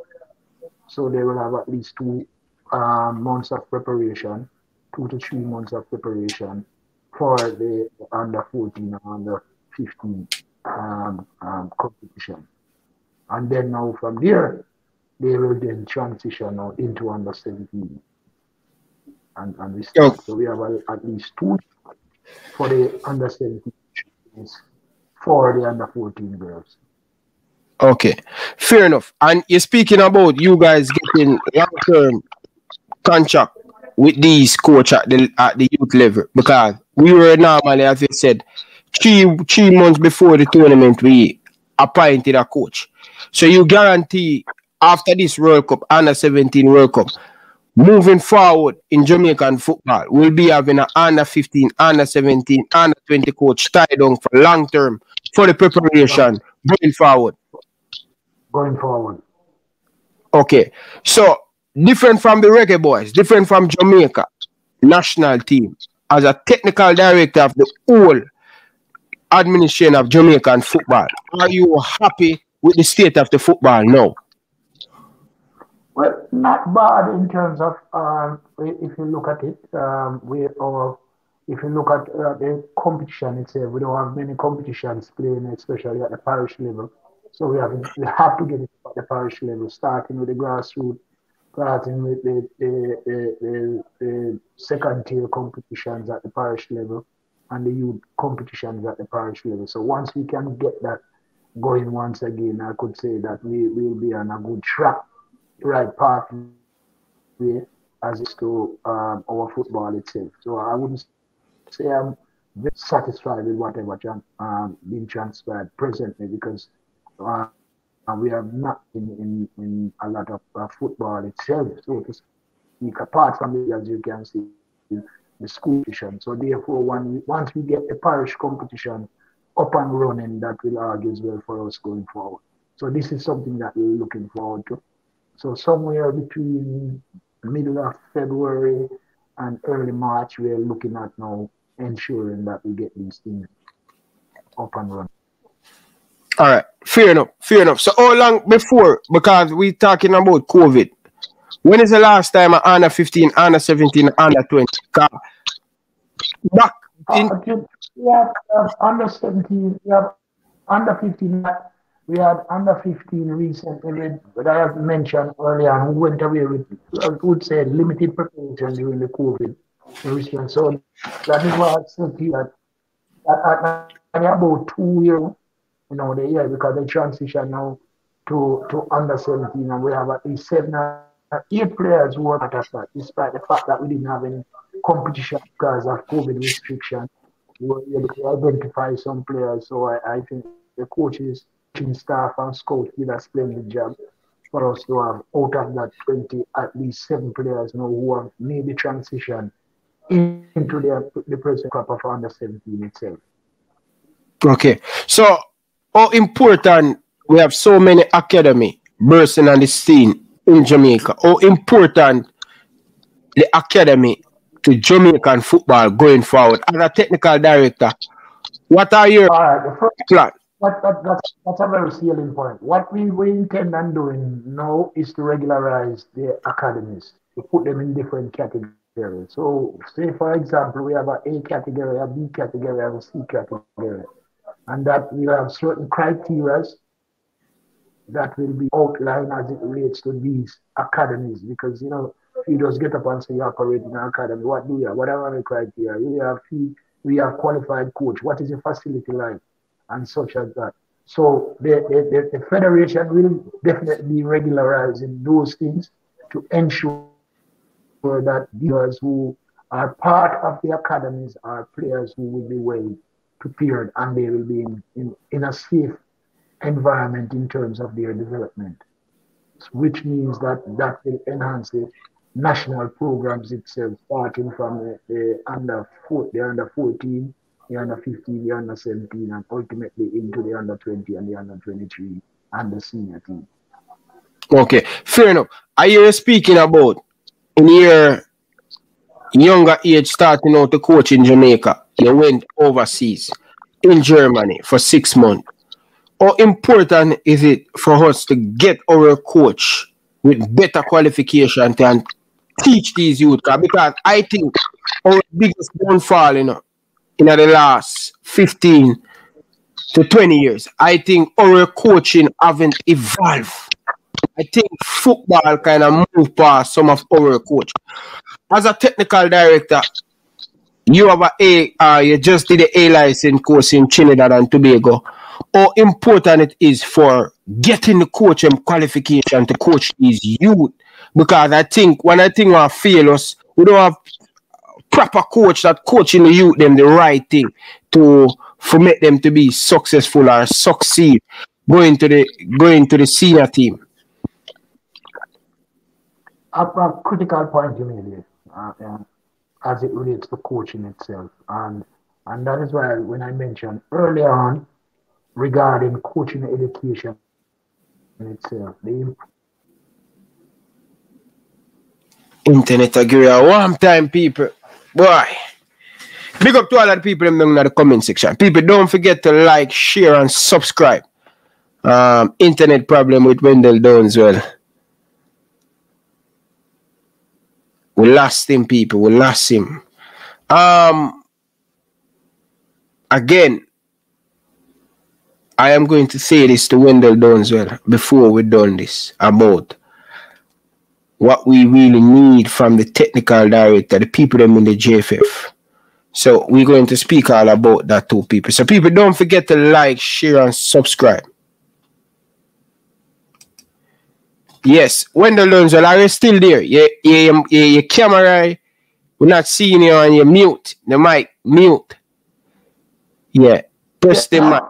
So they will have at least two um, months of preparation, two to three months of preparation for the under fourteen and under fifteen um, um, competition. And then now from there, they will then transition now into under seventeen. And, and we start. So we have a, at least two for the under seventeen, for the under fourteen girls. Okay, fair enough. And you're speaking about you guys getting long-term contract with these coach at the at the youth level, because we were normally, as you said, three three months before the tournament we appointed a coach. So you guarantee after this World Cup, under seventeen World Cup, moving forward in Jamaican football, we'll be having an under fifteen, under seventeen, under twenty coach tied on for long term for the preparation going forward. Going forward. Okay. So different from the Reggae Boyz, different from Jamaica national team, as a technical director of the whole administration of Jamaican football, are you happy with the state of the football now? Well, not bad in terms of, um, if you look at it, um, we our if you look at uh, the competition itself, we don't have many competitions playing, especially at the parish level. So we have we have to get it at the parish level, starting with the grassroots, starting with the the, the, the, the second tier competitions at the parish level and the youth competitions at the parish level. So once we can get that going once again, I could say that we will be on a good track, right pathway as it's to um, our football itself. So I wouldn't say I'm very satisfied with whatever um, being transpired presently, because uh, we have not in, in, in a lot of uh, football itself, so to speak, apart from it, as you can see, the school competition. So therefore, one, once we get the parish competition up and running, that will argue as well for us going forward. So this is something that we're looking forward to. So somewhere between the middle of February and early March, we're looking at now ensuring that we get these things up and running. All right, fair enough, fair enough. So how long before, because we're talking about COVID, when is the last time an under fifteen, under seventeen, under twenty? Back in... Uh, we have uh, under seventeen, we have under fifteen, we had under fifteen recently, but I have mentioned earlier, who went away with, I would say, limited preparation during the COVID restriction. So that is why I said to you that at, at, at about two years, you know, the year, because they transition now to, to under seventeen, and we have at least seven or eight players who are at that, despite the fact that we didn't have any competition because of COVID restriction. We were able to identify some players, so I, I think the coaches, coaching staff, and scouts did a splendid job for us to have out of that twenty, at least seven players now who have made the transition into the, the present crop of under seventeen itself. Okay, so how important we have so many academy bursting on the scene in Jamaica? How important the academy to Jamaican football going forward? As a technical director, what are your uh, plans? That, that, that's, that's a very salient point. What we, we intend on doing now is to regularize the academies, to put them in different categories. So, say for example, we have an A category, a B category, and a C category. And that we have certain criteria that will be outlined as it relates to these academies. Because, you know, you just get up and say you operate in an academy. What do you have? What are the criteria? We have fee, we have qualified coach. What is the facility like? And such as that. So the, the, the, the federation will definitely be regularizing those things to ensure that players who are part of the academies are players who will be well prepared, and they will be in, in, in a safe environment in terms of their development, which means that that will enhance the national programs itself, starting from the, the under four, the under fourteen, the under fifteen, the under seventeen, and ultimately into the under twenty and the under twenty-three and the senior team. Okay, fair enough. Are you speaking about in your younger age starting out to coach in Jamaica? You went overseas in Germany for six months. How important is it for us to get our coach with better qualification to teach these youth? Because I think our biggest downfall, you know, in the last fifteen to twenty years, I think our coaching haven't evolved. I think football kind of moved past some of our coach. As a technical director, you have a A, uh, you just did the A license course in Trinidad and Tobago. How important it is for getting the coach and qualification to coach these youth? Because I think when I think we fail us, we don't have proper coach that coaching the youth them the right thing to for make them to be successful or succeed going to the going to the senior team. A, a critical point you made uh, uh, as it relates to coaching itself, and and that is why when I mentioned early on regarding coaching education itself, the internet agree a one time people. Boy. Big up to all of the people in the comment section. People, don't forget to like, share, and subscribe. Um, internet problem with Wendell Downswell. We lost him, people. We lost him. Um, again, I am going to say this to Wendell Downswell before we're done this about what we really need from the technical director, the people them in the J F F. So we're going to speak all about that to people. So people, don't forget to like, share, and subscribe. Yes, Wendell Downswell, are you still there? Yeah, yeah, yeah, your camera, we're not seeing you on your mute. The mic, mute. Yeah, press the mic.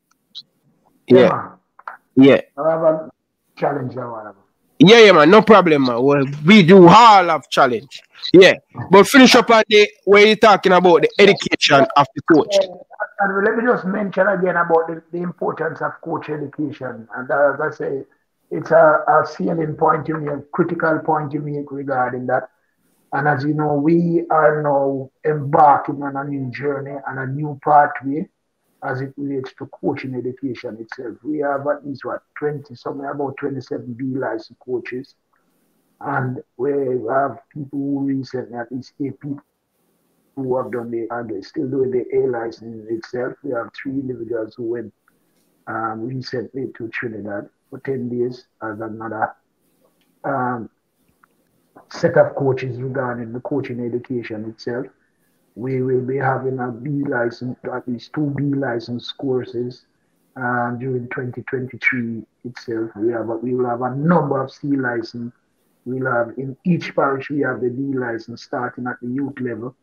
Yeah, yeah. I have a challenge or whatever. Yeah, yeah, man, no problem, man. Well, we do all of challenge. Yeah, but finish up on the where you're talking about the education of the coach. And let me just mention again about the, the importance of coach education. And as I say, it's a, a salient point you make, critical point you make regarding that. And as you know, we are now embarking on a new journey and a new pathway as it relates to coaching education itself. We have at least, what, twenty, somewhere about twenty-seven B licensed coaches. And we have people who recently, at least eight people who have done the, and they're still doing the A license itself. We have three individuals who went um, recently to Trinidad for ten days as another um, set of coaches regarding the coaching education itself. We will be having a B license, at least two B license courses um, during twenty twenty-three itself. We have a, we will have a number of C license. We'll have in each parish we have the D license starting at the youth level.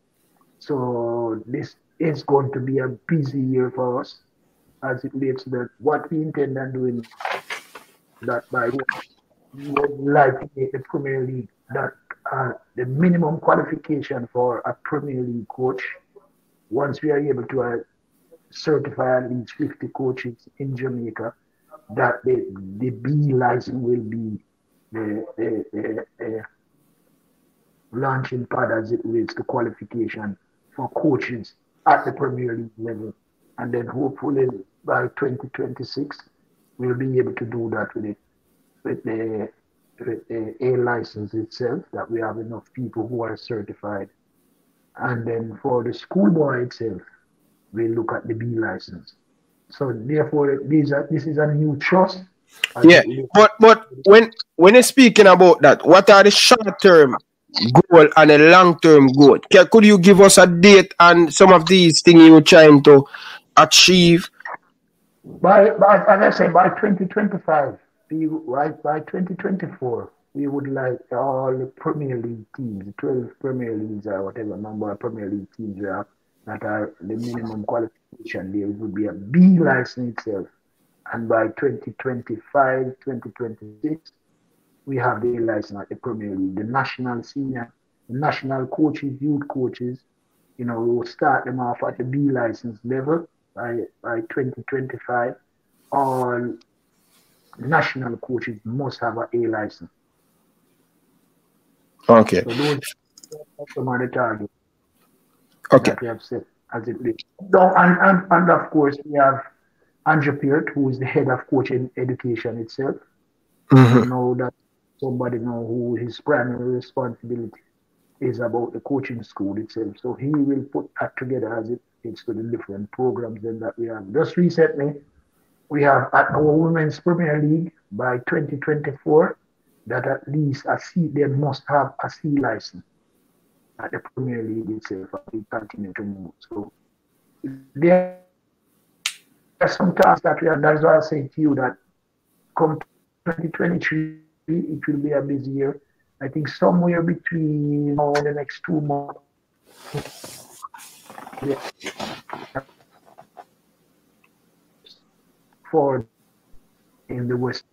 So this is going to be a busy year for us as it relates to that. What we intend on doing that by we would like to make the Premier League that uh, the minimum qualification for a Premier League coach, once we are able to uh, certify at least fifty coaches in Jamaica, that the, the B license will be the, the, the, the launching pad as it relates to qualification for coaches at the Premier League level. And then hopefully by twenty twenty-six, we'll be able to do that with it, with the with the A license itself, that we have enough people who are certified. And then for the schoolboy itself, we look at the B license. So therefore, these are, this is a new trust. Yeah, but but when when you're speaking about that, what are the short-term goal and the long-term goal? Can, could you give us a date and some of these things you're trying to achieve? By, by as I say, by twenty twenty-five. Right by twenty twenty-four, we would like all the Premier League teams, twelve Premier Leagues or whatever number of Premier League teams we have that are the minimum qualification. There would be a B license itself. And by twenty twenty-five, twenty twenty-six, we have the A license at the Premier League. The national senior, the national coaches, youth coaches, you know, we will start them off at the B license level by, by twenty twenty-five. All national coaches must have an A license. Okay. So those are some of the targets okay. that we have set as it is. So, and, and, and of course, we have Andrew Peart, who is the head of coaching education itself. Mm-hmm. I know that somebody know who his primary responsibility is about the coaching school itself. So he will put that together as it relates to the different programs then that we have. Just recently, we have at our Women's Premier League by twenty twenty-four that at least a C, they must have a C license at the Premier League itself, and we continue to move. So there are some tasks that we have. That's why I say to you that come twenty twenty-three, it will be a busy year. I think somewhere between now and the next two months. For in the West.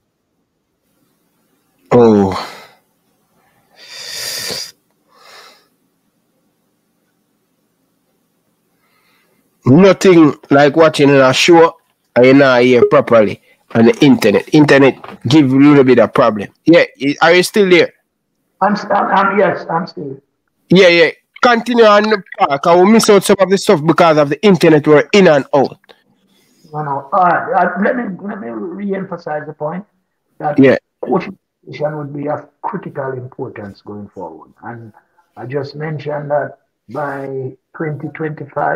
Oh. Nothing like watching a show and you not hear properly on the internet. Internet give a little bit of problem. Yeah, are you still there? I'm, I'm, I'm yes, I'm still. Yeah, yeah. Continue on the park. I will miss out some of the stuff because of the internet. We're in and out. No, no. All right. Uh, let me let me re-emphasize the point that yeah. coaching would be of critical importance going forward. And I just mentioned that by twenty twenty-five,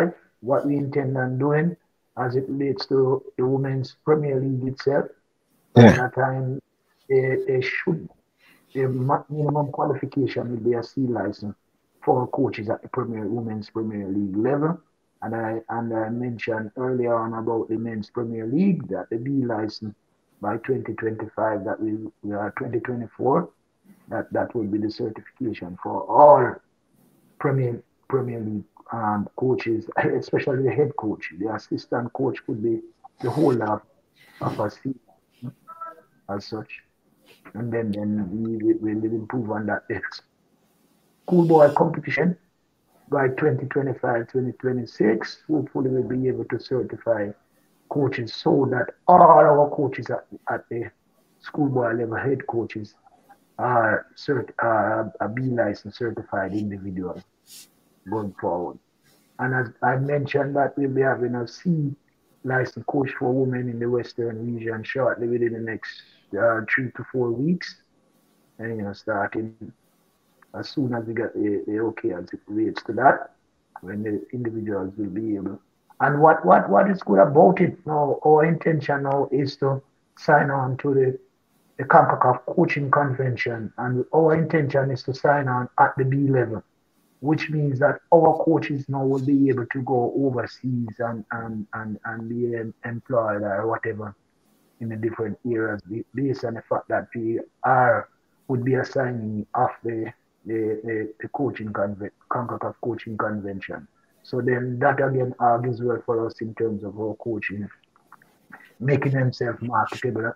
what we intend on doing as it relates to the Women's Premier League itself. Yeah. At that time, they, they should, the minimum qualification would be a C license for coaches at the Premier Women's Premier League level. And I and I mentioned earlier on about the Men's Premier League that the B license by twenty twenty-five, that we, we are twenty twenty-four, that, that would be the certification for all Premier Premier League um, coaches, especially the head coach. The assistant coach could be the whole of, of a season as such. And then, then we will improve on that. Schoolboy competition by twenty twenty-five, twenty twenty-six, hopefully we'll be able to certify coaches so that all our coaches at, at the schoolboy level, head coaches, are cert, uh, a B license certified individuals going forward. And as I mentioned that we'll be having a C license coach for women in the Western region shortly within the next uh, three to four weeks. And, you know, starting as soon as we get the, the okay as it relates to that, when the individuals will be able. And what, what, what is good about it now, our intention now is to sign on to the, the CONCACAF coaching convention. And our intention is to sign on at the B level, which means that our coaches now will be able to go overseas and, and, and, and be employed or whatever in the different areas based on the fact that we are, would be assigning of the The, the, the coaching conven CONCACAF coaching convention. So then that again argues well for us in terms of our coaching, making themselves marketable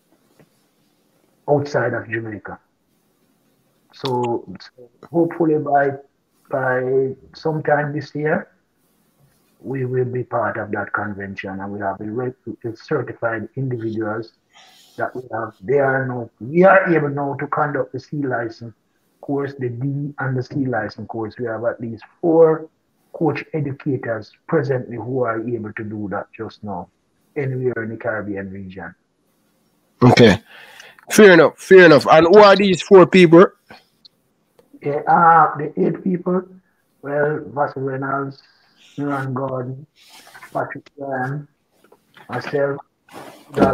outside of Jamaica. So, so hopefully by by sometime this year, we will be part of that convention, and we have the, the certified individuals that we have. They are now, we are able now to conduct the C license course, the D and the C license course. We have at least four coach educators presently who are able to do that just now, anywhere in the Caribbean region. Okay, fair enough, fair enough. And who are these four people? Yeah, uh, the eight people, well, Vassal Reynolds, Miran Gordon, Patrick Ryan, myself, Doug,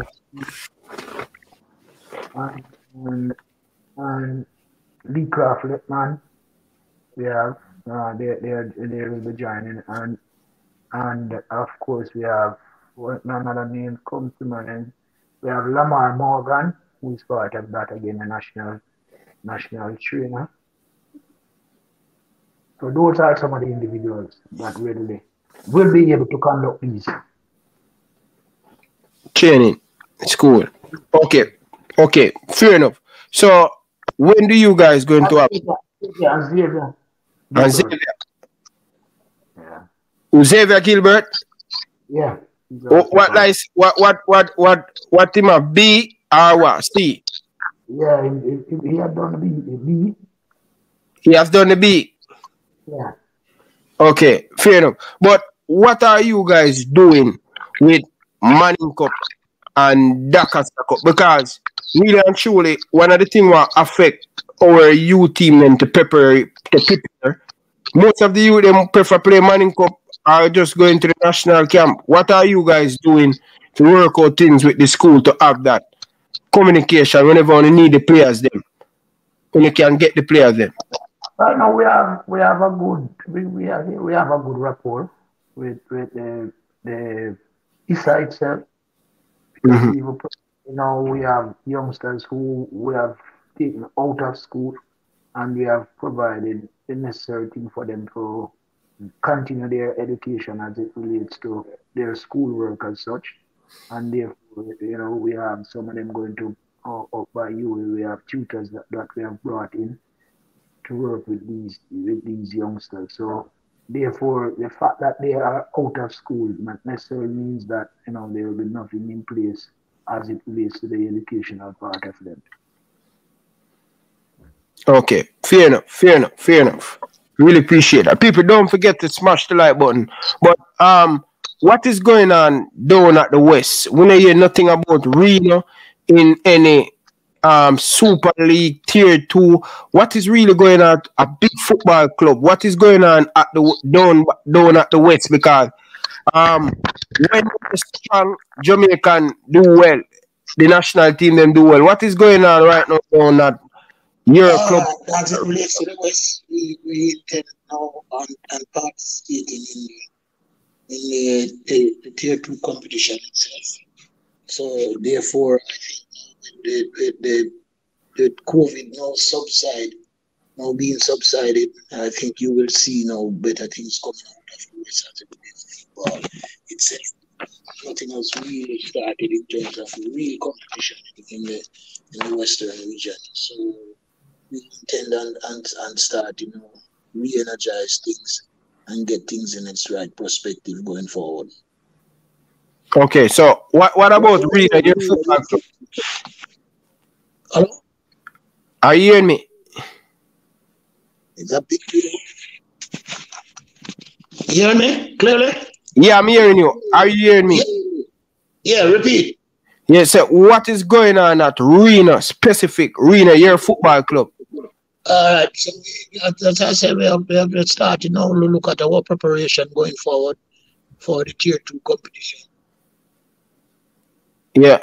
and, and, and Lee Craft Littman, we have, uh, they, they, they will be joining, and and of course we have, what another name comes to mind, we have Lamar Morgan, who is part of that again, a national, national trainer. So those are some of the individuals that really will be able to conduct these. Training, it's cool. Okay, okay, fair enough. So, when do you guys going to have? Yeah, Xavier. And Xavier. Yeah. Xavier Gilbert. Yeah. What, what like what what what what what team of B or what C? Yeah, he, he, he had done the B, the B. He has done the B. Yeah. Okay, fair enough. But what are you guys doing with Manning Cup and Dakar Cup? Because really and truly, one of the things that affect our youth team then to prepare, to prepare, most of the youth them prefer play Manning Cup or just going to the national camp. What are you guys doing to work out things with the school to have that communication whenever you need the players them? When you can get the players them? Right now we have we have a good we, we have we have a good rapport with with the the Issa itself. Mm-hmm. You know, we have youngsters who we have taken out of school, and we have provided the necessary thing for them to continue their education as it relates to their schoolwork as such. And therefore, you know, we have some of them going to uh, up by you. We have tutors that, that we have brought in to work with these with these youngsters. So therefore, the fact that they are out of school not necessarily means that, you know, there will be nothing in place as it relates to the educational part of them. Okay, fair enough, fair enough, fair enough. Really appreciate that. People, don't forget to smash the like button. But um, what is going on down at the West? We don't hear nothing about Reno in any um, Super League, Tier two. What is really going on at a big football club? What is going on at the down, down at the West? Because um, when the strong Jamaican do well, the national team them do well. What is going on right now down at your uh, club? As it relates to the West, we, we intend now on, on participating in the, in the, the, the Tier two competition itself. So therefore, I think the, the, the, the COVID now subside, now being subsided, I think you will see now better things coming out of the West as it relates to football itself. Nothing else really started in terms of real competition in the in the Western region. So we intend and, and, and start, you know, re-energize things and get things in its right perspective going forward. Okay, so what what about Rena, your football club? Hello? Are you hearing me? Is that big deal? You hear me clearly? Yeah, I'm hearing you. Are you hearing me? Yeah, yeah, repeat. Yes, yeah, so what is going on at Rena, specific Rena, your football club? All right, so we, as I said, we have, we have started now to look at our preparation going forward for the Tier two competition. Yeah.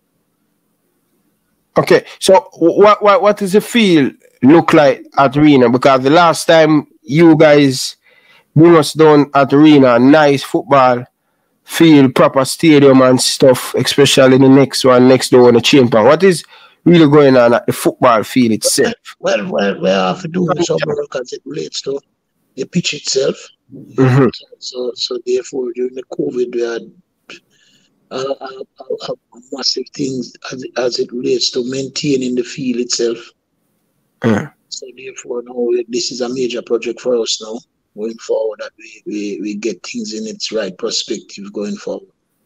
Okay, so what what what does the field look like at Rena? Because the last time you guys bring us down at Rena, nice football field, proper stadium and stuff, especially the next one next door in the chamber. What is really going on at the football field itself? Well, well, we have to do some work as it relates to the pitch itself. Mm-hmm. So, so therefore, during the COVID, we had uh, uh, uh, massive things as, as it relates to maintaining the field itself. Mm. So therefore, now this is a major project for us now. Going forward, that we, we, we get things in its right perspective going forward.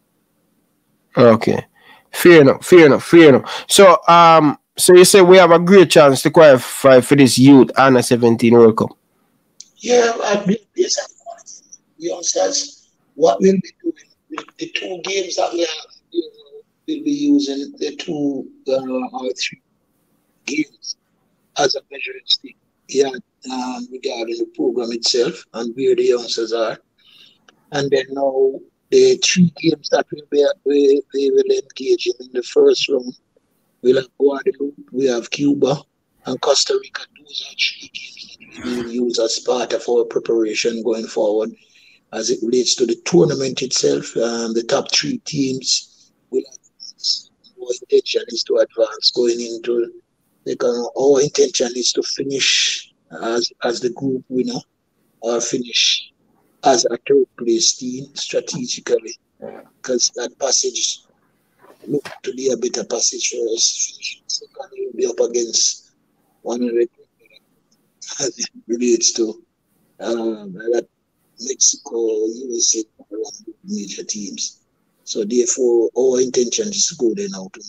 Okay. Fair enough, fair enough, fair enough. So um so you say we have a great chance to qualify for this youth under seventeen World Cup. Yeah, I believe yes, youngsters, what we'll be doing the, the two games that we have, you know, we'll be using the two uh, or three games as a measuring stick. Yeah, um, regarding the program itself and where the youngsters are. And then now the three games that we'll be, we, we will engage in in the first round, we'll have Guadeloupe, we have Cuba, and Costa Rica. Those are three games that we will use as part of our preparation going forward. As it relates to the tournament itself, um, the top three teams will advance. Our intention is to advance going into Because our intention is to finish as as the group winner or finish as a third place team strategically, because that passage look to be a better passage for us. Second, we'll be up against one of the as it relates to um, that Mexico, U S A, major teams. So therefore, our intention is to go there now to.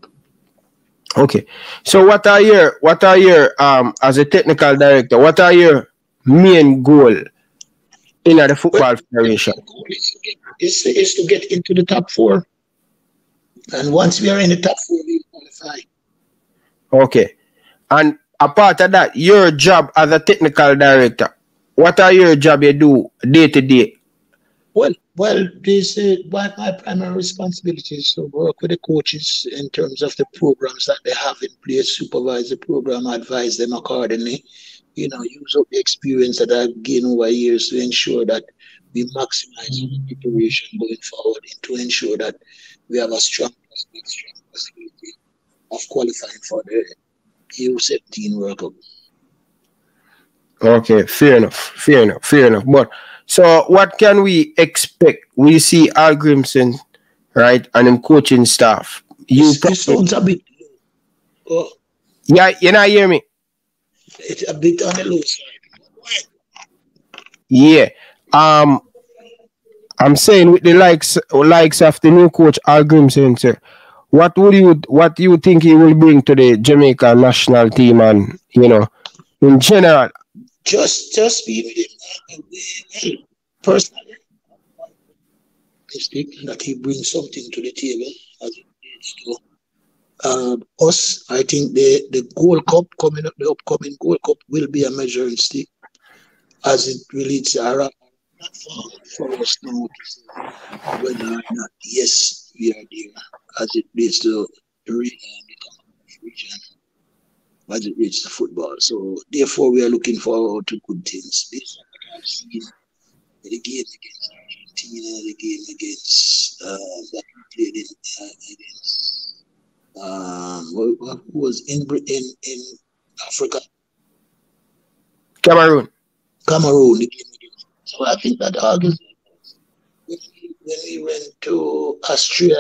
Okay, so what are your what are your um as a technical director? What are your main goal in the football well, federation? The goal is to, get, is, is to get into the top four, and once we are in the top four, we qualify. Okay, and apart of that, your job as a technical director, what are your job you do day to day? Well, well, this is one of my primary responsibilities to work with the coaches in terms of the programs that they have in place, supervise the program, advise them accordingly. You know, use up the experience that I've gained over years to ensure that we maximize the preparation going forward and to ensure that we have a strong, strong possibility of qualifying for the U seventeen World Cup. Okay, fair enough, fair enough, fair enough. But so what can we expect? We see Al Grimson, right, and him coaching staff. You this, this sounds a bit low. Oh. Yeah, you not hear me? It's a bit on the low side. Yeah. Um I'm saying with the likes likes of the new coach Al Grimson, sir, what would you what you think he will bring to the Jamaica national team and you know in general? Just just be with him personally. I think that he brings something to the table as it relates to uh, us, I think the, the Gold Cup coming up, the upcoming Gold Cup will be a measuring stick as it relates to Arab. Not for, for us now to say whether or not, yes, we are there as it relates to the region, as it relates to football. So, therefore, we are looking forward to good things based on what I've seen. The game against Argentina, the game against uh, that we played in, uh, against um, who was in in in Africa, Cameroon. Cameroon. The game against. So I think that argues when we, when we went to Austria,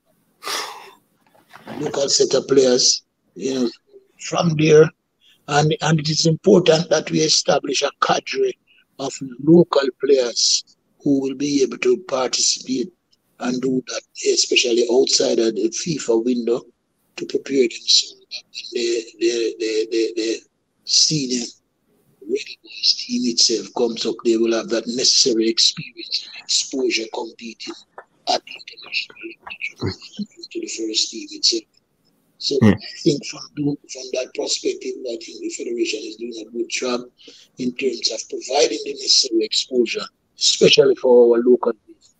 local set of players, you know, from there, and and it is important that we establish a cadre of local players who will be able to participate and do that, especially outside of the FIFA window, to prepare them so that the, the, the, the, the senior Reggae Boyz team itself comes up, they will have that necessary experience and exposure competing at the international level to the first team itself. So mm. I think from, from that perspective, I think the Federation is doing a good job in terms of providing the necessary exposure, especially for our local base.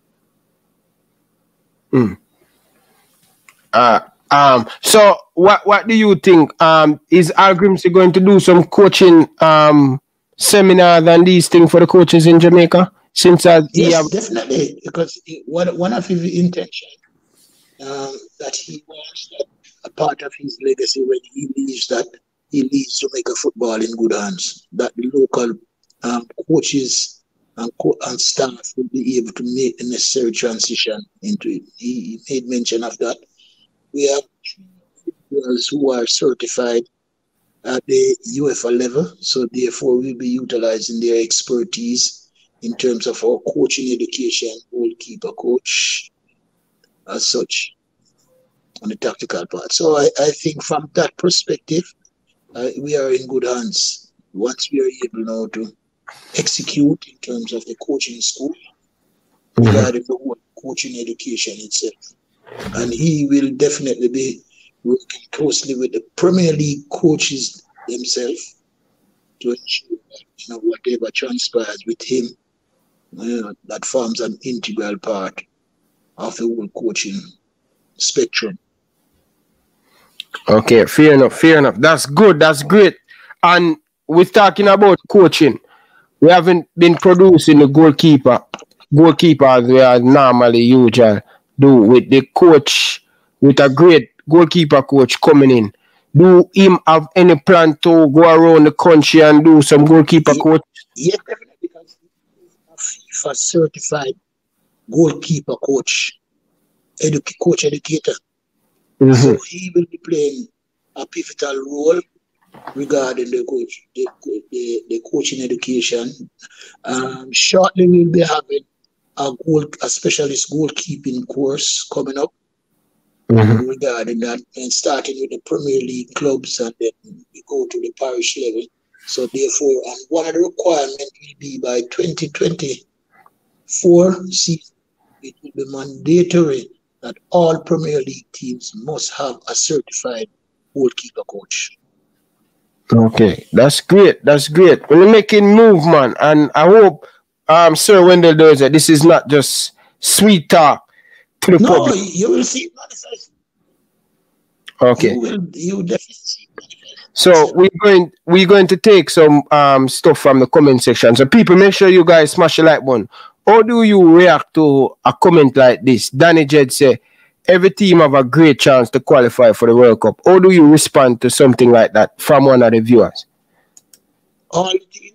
Mm. Uh, um, so what what do you think? Um, is Al Grimsey going to do some coaching um, seminars and these things for the coaches in Jamaica? Since uh, yes, have... definitely, because one, one of his intentions um, that he wants that a part of his legacy when he leaves that he leaves Jamaica football in good hands, that the local um, coaches and, co and staff will be able to make the necessary transition into it. He, he made mention of that. We have players who are certified at the U F A level, so therefore we'll be utilizing their expertise in terms of our coaching education, goalkeeper coach, as such, on the tactical part. So I, I think from that perspective, uh, we are in good hands once we are able now to execute in terms of the coaching school mm-hmm. regarding the whole coaching education itself. And he will definitely be working closely with the Premier League coaches themselves to ensure that, you know, whatever transpires with him, you know, that forms an integral part of the whole coaching spectrum. Okay, fair enough, fair enough. That's good, that's great. And we're talking about coaching. We haven't been producing the goalkeeper, goalkeeper as we are normally usual do with the coach, with a great goalkeeper coach coming in. Do him have any plan to go around the country and do some goalkeeper yeah, coach? Yes, definitely, because he's a FIFA certified goalkeeper coach, edu coach educator. Mm-hmm. So he will be playing a pivotal role regarding the coach, the, the, the coaching education. Um, shortly, we'll be having a goal, a specialist goalkeeping course coming up mm-hmm. regarding that, and starting with the Premier League clubs, and then we go to the parish level. So therefore, and one of the requirements will be by twenty twenty-four season, it will be mandatory that all Premier League teams must have a certified goalkeeper coach. Okay, that's great. That's great. We're making movement, and I hope um, Sir Wendell does it. This is not just sweet talk to the no, public. No, you will see it manifest. Okay. You will, you will definitely see it manifest. So we're going, we're going to take some um, stuff from the comment section. So people, make sure you guys smash the like button. How do you react to a comment like this? Danny Jed say, every team have a great chance to qualify for the World Cup. How do you respond to something like that from one of the viewers? All teams?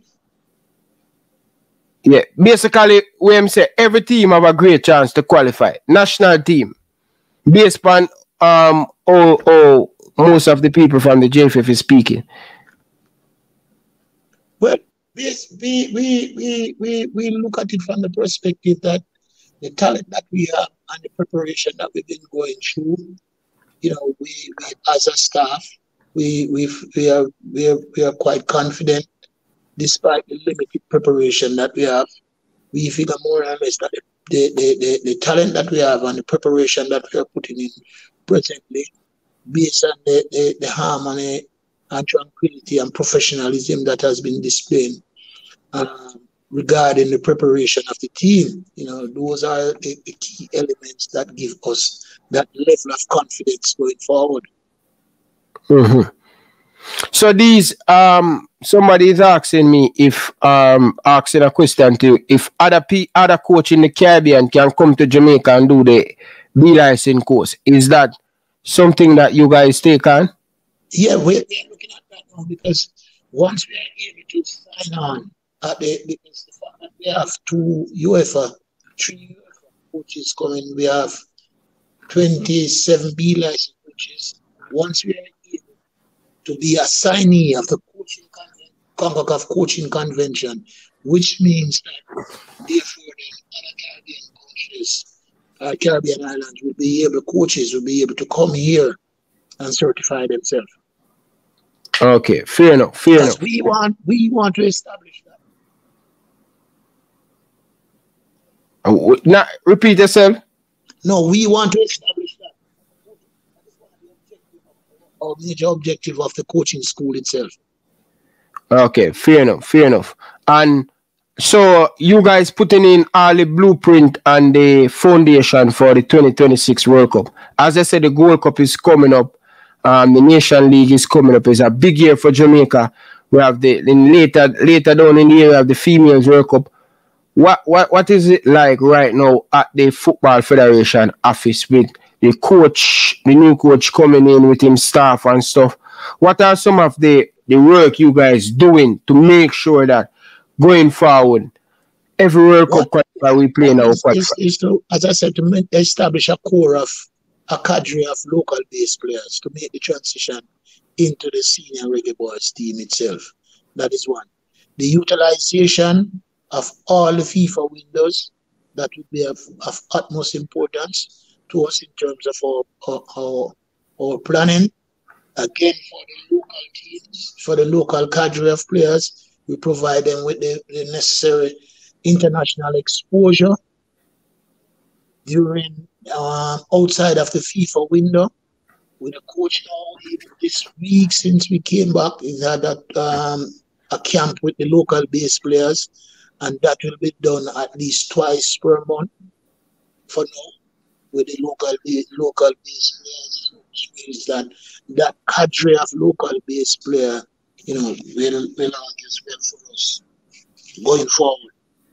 Yeah, basically, we am say every team have a great chance to qualify. National team, based on um, oh, oh, most of the people from the J F F is speaking. Well, we, we, we, we, we look at it from the perspective that the talent that we have and the preparation that we've been going through, you know, we, we as a staff, we we we are we are we are quite confident, despite the limited preparation that we have. We figure more or less that the the, the, the talent that we have and the preparation that we are putting in presently based on the, the, the harmony and tranquility and professionalism that has been displayed uh, regarding the preparation of the team. You know, those are the, the key elements that give us that level of confidence going forward. Mm-hmm. So these, um, somebody is asking me if, um, asking a question to if other p other coach in the Caribbean can come to Jamaica and do the B license course. Is that something that you guys take on? Yeah, we're, we're looking at that now, because once we are able to sign on at the, because the fact that we have two UEFA, three UEFA coaches coming, we have twenty-seven B license coaches. Once we are able to be a signee of the coaching CONCACAF coaching convention, which means that therefore the other Caribbean countries, uh, Caribbean islands will be able, coaches will be able to come here and certify themselves. Okay, fair enough, fair Because enough. we want, we want to establish that. Uh, now, repeat yourself. No, we want to establish that. Our major objective of the coaching school itself. Okay, fair enough, fair enough. And so you guys putting in all the blueprint and the foundation for the twenty twenty-six World Cup. As I said, the Gold Cup is coming up. Um, the Nation League is coming up. It's a big year for Jamaica. We have the in later later down in the year we have the Females World Cup. What what what is it like right now at the Football Federation office with the coach, the new coach coming in with him staff and stuff? What are some of the, the work you guys doing to make sure that going forward, every World Cup that we play now? Is, is, is to, as I said, to establish a core of a cadre of local based players to make the transition into the senior Reggae Boyz team itself. That is one. The utilization of all the FIFA windows, that would be of, of utmost importance to us in terms of our, our, our, our planning. Again, for the local teams, for the local cadre of players, we provide them with the, the necessary international exposure during um, outside of the FIFA window. With a coach now, even this week since we came back, he's had a, um, a camp with the local base players, and that will be done at least twice per month for now with the local local base players, which means that that cadre of local base player, you know, will will as well for us going forward.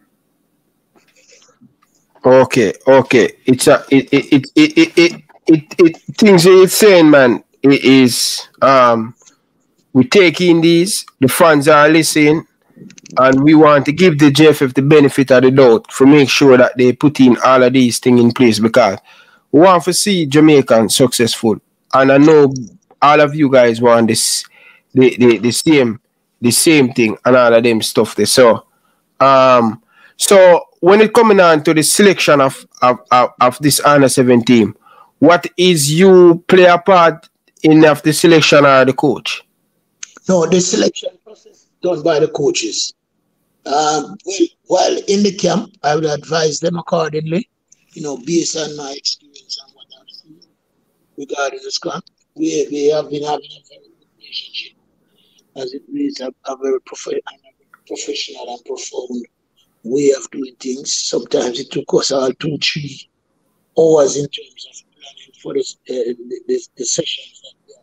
Okay, okay. It's a it it it it it, it, it, it things it's saying, man. It is um we take in these, the fans are listening, and we want to give the J F F the benefit of the doubt to make sure that they put in all of these things in place, because we want to see Jamaican successful. And I know all of you guys want this the, the, the same the same thing and all of them stuff there. So um so when it coming on to the selection of of, of, of this under seventeen, what is you play a part in of the selection or the coach? No, the selection process done by the coaches. Um, well, while in the camp, I will advise them accordingly, you know, based on my experience and what I've seen regarding the squad. We, we have been having a very good relationship, as it is a, a very prof a professional and profound way of doing things. Sometimes it took us all two, three hours in terms of planning for this, uh, the, the, the sessions that we have.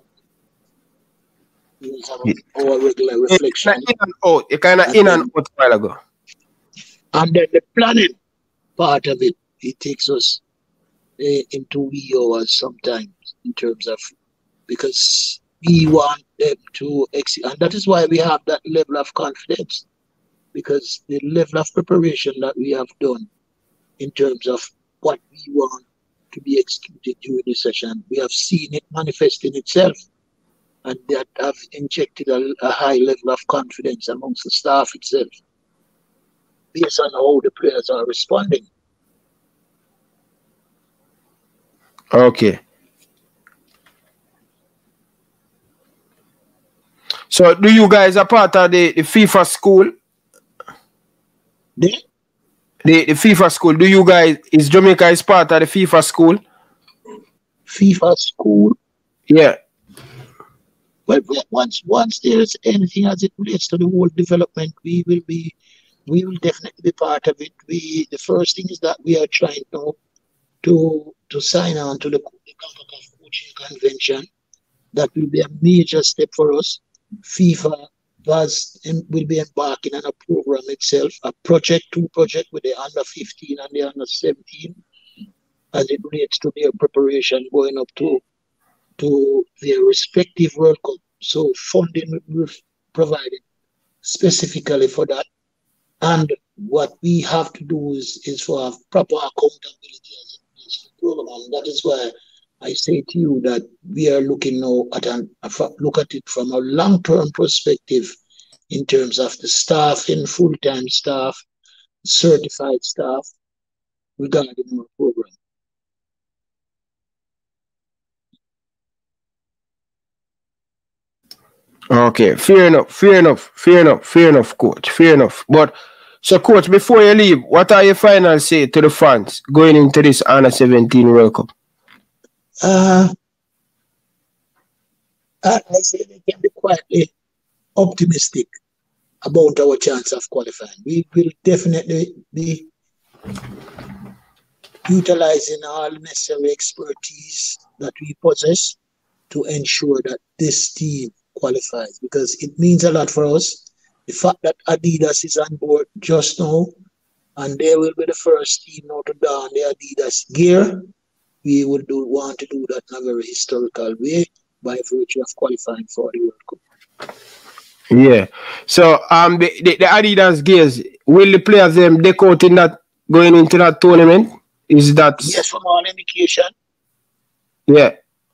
Our regular reflection. In and out. You kind of in and out a while ago. And then the planning part of it, it takes us uh, into wee hours sometimes in terms of, because we want them to exit. And that is why we have that level of confidence, because the level of preparation that we have done in terms of what we want to be executed during the session, we have seen it manifesting itself. And that have injected a, a high level of confidence amongst the staff itself, based on how the players are responding. Okay. So, do you guys are part of the, the FIFA school? The? the the FIFA school. Do you guys, is Jamaica is part of the FIFA school? FIFA school? Yeah. Well, once once there is anything as it relates to the whole development, we will be we will definitely be part of it. We the first thing is that we are trying to to to sign on to the, the CONCACAF coaching convention. That will be a major step for us. FIFA was will be embarking on a program itself, a project, two project with the under fifteen and the under seventeen, as it relates to their preparation going up to to their respective World Cup. So funding will be provided specifically for that. And what we have to do is, is for proper accountability as it relates to the program. And that is why I say to you that we are looking now at an look at it from a long-term perspective in terms of the staff and full-time staff, certified staff regarding our program. Okay, fair enough, fair enough, fair enough, fair enough, coach, fair enough. But so, coach, before you leave, what are your final say to the fans going into this under seventeen World Cup? Uh, I say they can be quietly optimistic about our chance of qualifying. We will definitely be utilizing all necessary expertise that we possess to ensure that this team qualifies, because it means a lot for us. The fact that Adidas is on board just now, and they will be the first team now to don the Adidas gear, we would do want to do that in a very historical way by virtue of qualifying for the World Cup. Yeah. So um the, the, the Adidas gears, will the players them deck out in that going into that tournament? Is that yes, from all indication? Yeah.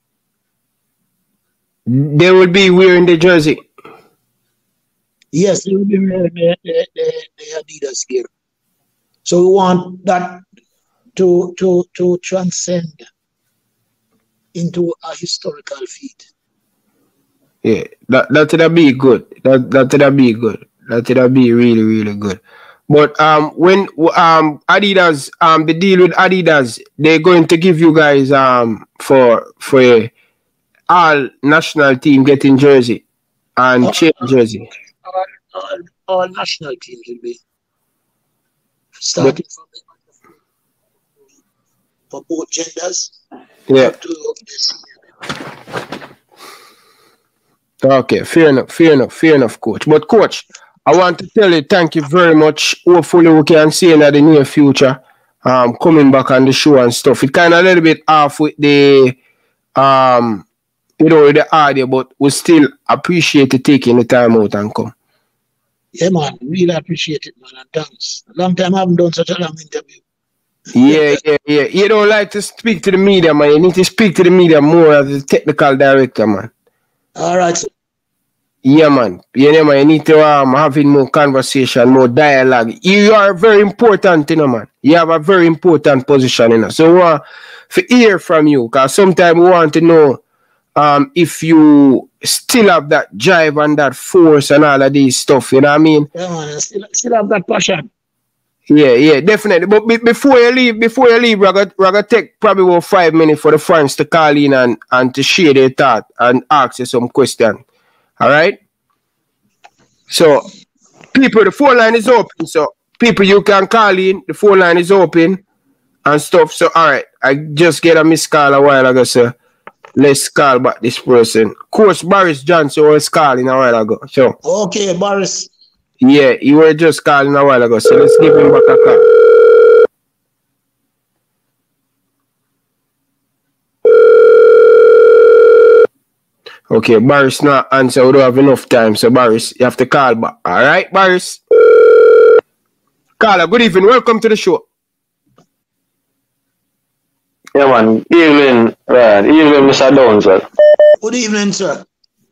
They will be wearing the jersey. Yes, they will be wearing the, the, the, the Adidas gear. So we want that to to to transcend into a historical feat. Yeah, that that would be good. That that would be good. That would be really really good. But um, when um Adidas um the deal with Adidas, they're going to give you guys um for for all national team getting jersey and all, change jersey. All, all, all national teams will be starting but, from the for both genders. Yeah. Up to the okay, fair enough, fair enough, fair enough, coach. But coach, I want to tell you thank you very much. Hopefully we can see in the near future um coming back on the show and stuff. It kind of a little bit off with the um you know with the audio, but we still appreciate you taking the time out and come. Yeah, man, really appreciate it, man, and thanks. A long time I haven't done such a long interview. Yeah, yeah, yeah. You don't like to speak to the media, man. You need to speak to the media more as a technical director, man. All right. Yeah, man. You know, man, you need to um having more conversation, more dialogue. You are very important, you know, man. You have a very important position, you know. So we want to hear from you, because sometimes we want to know um if you still have that drive and that force and all of these stuff, you know what I mean? Yeah, man, I still, still have that passion. Yeah, yeah, definitely. But be, before you leave, before you leave, we're gonna, we're gonna take probably about five minutes for the fans to call in and, and to share their thought and ask you some questions. All right? So, people, the phone line is open. So, people, you can call in. The phone line is open and stuff. So, all right. I just get a missed call a while ago, so let's call back this person. Coach Boris Johnson was calling a while ago. So, okay, Boris. Yeah, you were just calling a while ago, so let's give him back a call. Okay, Boris not answer. We don't have enough time, so Boris, you have to call back. All right, Boris? Caller, good evening. Welcome to the show. Yeah, man. Evening, Ryan. Evening, Mister Downswell. Good evening, sir.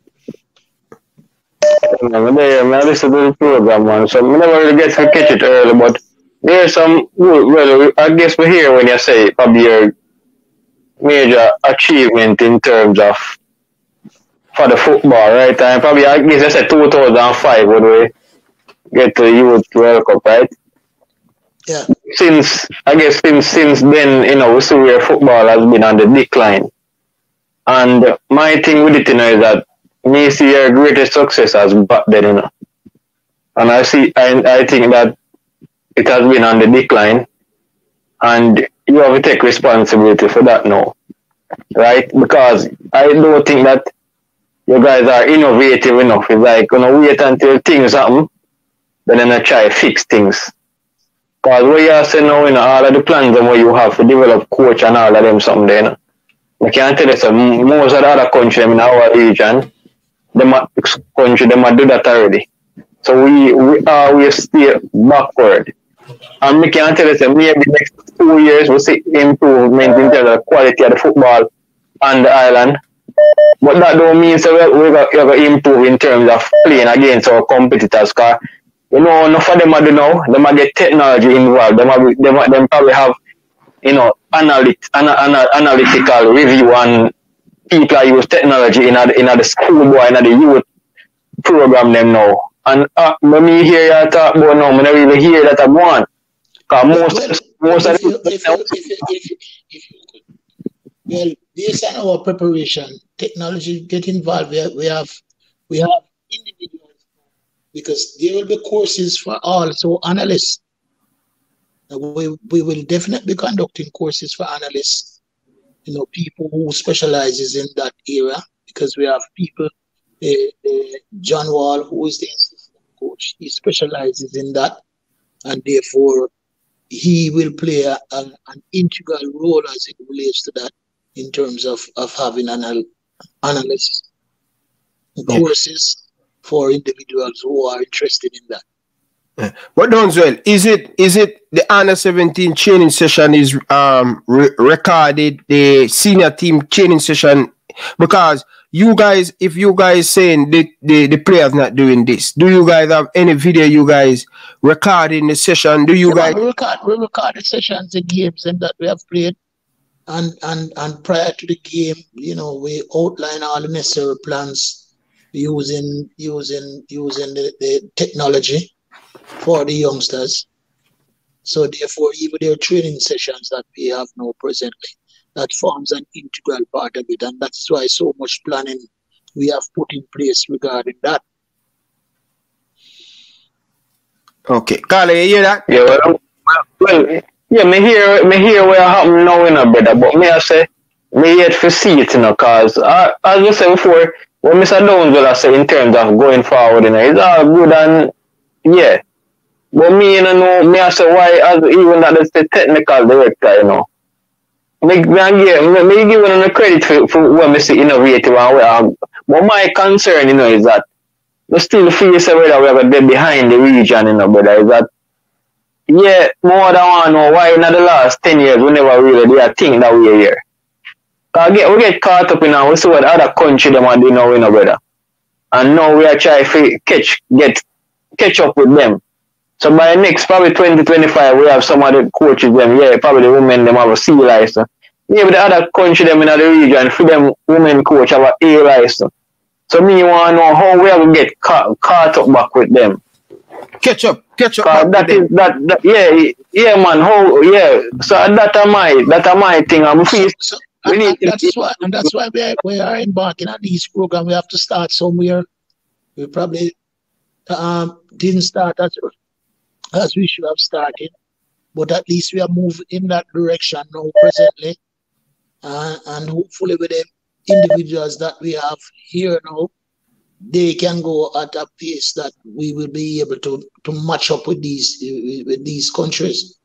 I'm there, man. I listen to the program, man. So I never really get to catch it early, but there's some, well, I guess we hear when you say probably your major achievement in terms of for the football, right? And probably, I guess I said two thousand five when we get to the Youth World Cup, right? Yeah. Since, I guess since since then, you know, we see where football has been on the decline. And my thing with it, you know, is that me see your greatest success as back then, you know. And I see, I, I think that it has been on the decline, and you have to take responsibility for that now, right? Because I don't think that you guys are innovative enough. It's like, you know, wait until things happen, then I try to fix things. Because what you are saying now, you know, all of the plans and what you have to develop coach and all of them someday, you know. I can't tell you, so most of the other countries in our region, them country, them do that already. So we we are we still backward. And we can tell you, so maybe the next two years we'll see improvement in terms of the quality of the football on the island. But that don't mean so we're going to improve in terms of playing against our competitors. Because, you know, enough of them I do now, they might get technology involved. They might, they might them probably have, you know, analyt, ana, ana, analytical review, and people are use technology in a, in a the school boy, in a the youth program them now. And uh, when me hear you talk about now, I don't really hear that I want. Because most, well, most if of you, the if, you, if, you, if, you, if you could, well, based on our preparation, technology get involved. We have, we have, we have individuals, because there will be courses for all. So analysts, we, we will definitely be conducting courses for analysts, you know, people who specializes in that area, because we have people, uh, uh, John Wall, who is the assistant coach, he specializes in that, and therefore he will play a, a, an integral role as it relates to that, in terms of, of having an analyst courses for individuals who are interested in that. Yeah. But Downswell, is it is it the under seventeen training session is um re recorded, the senior team training session? Because you guys, if you guys saying the, the, the players not doing this, do you guys have any video you guys recording the session? Do you yeah, guys we record we record the sessions, the games and that we have played, and and and prior to the game, you know, we outline all the necessary plans using using using the, the technology for the youngsters. So therefore, even their training sessions that we have now presently, that forms an integral part of it, and that's why so much planning we have put in place regarding that. Okay, Carla, you hear that? yeah, well, well, yeah, me hear, me hear what happen now, you know, brother. But me I say, me yet for see it, you know, cause uh, as we said before, what Mister Downswell I say in terms of going forward, you know, it's all good and yeah. But me, you know, me I say why, as even that is the technical director, you know. Me, me, me, me giving them the credit for, for when we see innovative and we are. But my concern, you know, is that we still feel so whether we are behind the region, you know, brother, is that yeah, more than one know why in the last ten years we never really do a thing that we are here. Cause get, we get caught up in now, we see what other country them are doing now, you know, brother. And now we are trying to catch get catch up with them. So by next probably twenty twenty-five we have some of the coaches them, yeah, probably the women them have a C license. Maybe the other country them in the region for them women coach have a A license. So me want to know how we have to get caught, caught up back with them. Catch up, catch up. That is that, that yeah yeah man how yeah so that are my that are my thing. I'm so, so, we and, need and that's why and that's why we are, we are embarking on these programs. We have to start somewhere. We probably um didn't start as as we should have started, but at least we are moving in that direction now presently, uh, and hopefully with the individuals that we have here now, they can go at a pace that we will be able to to match up with these with these countries.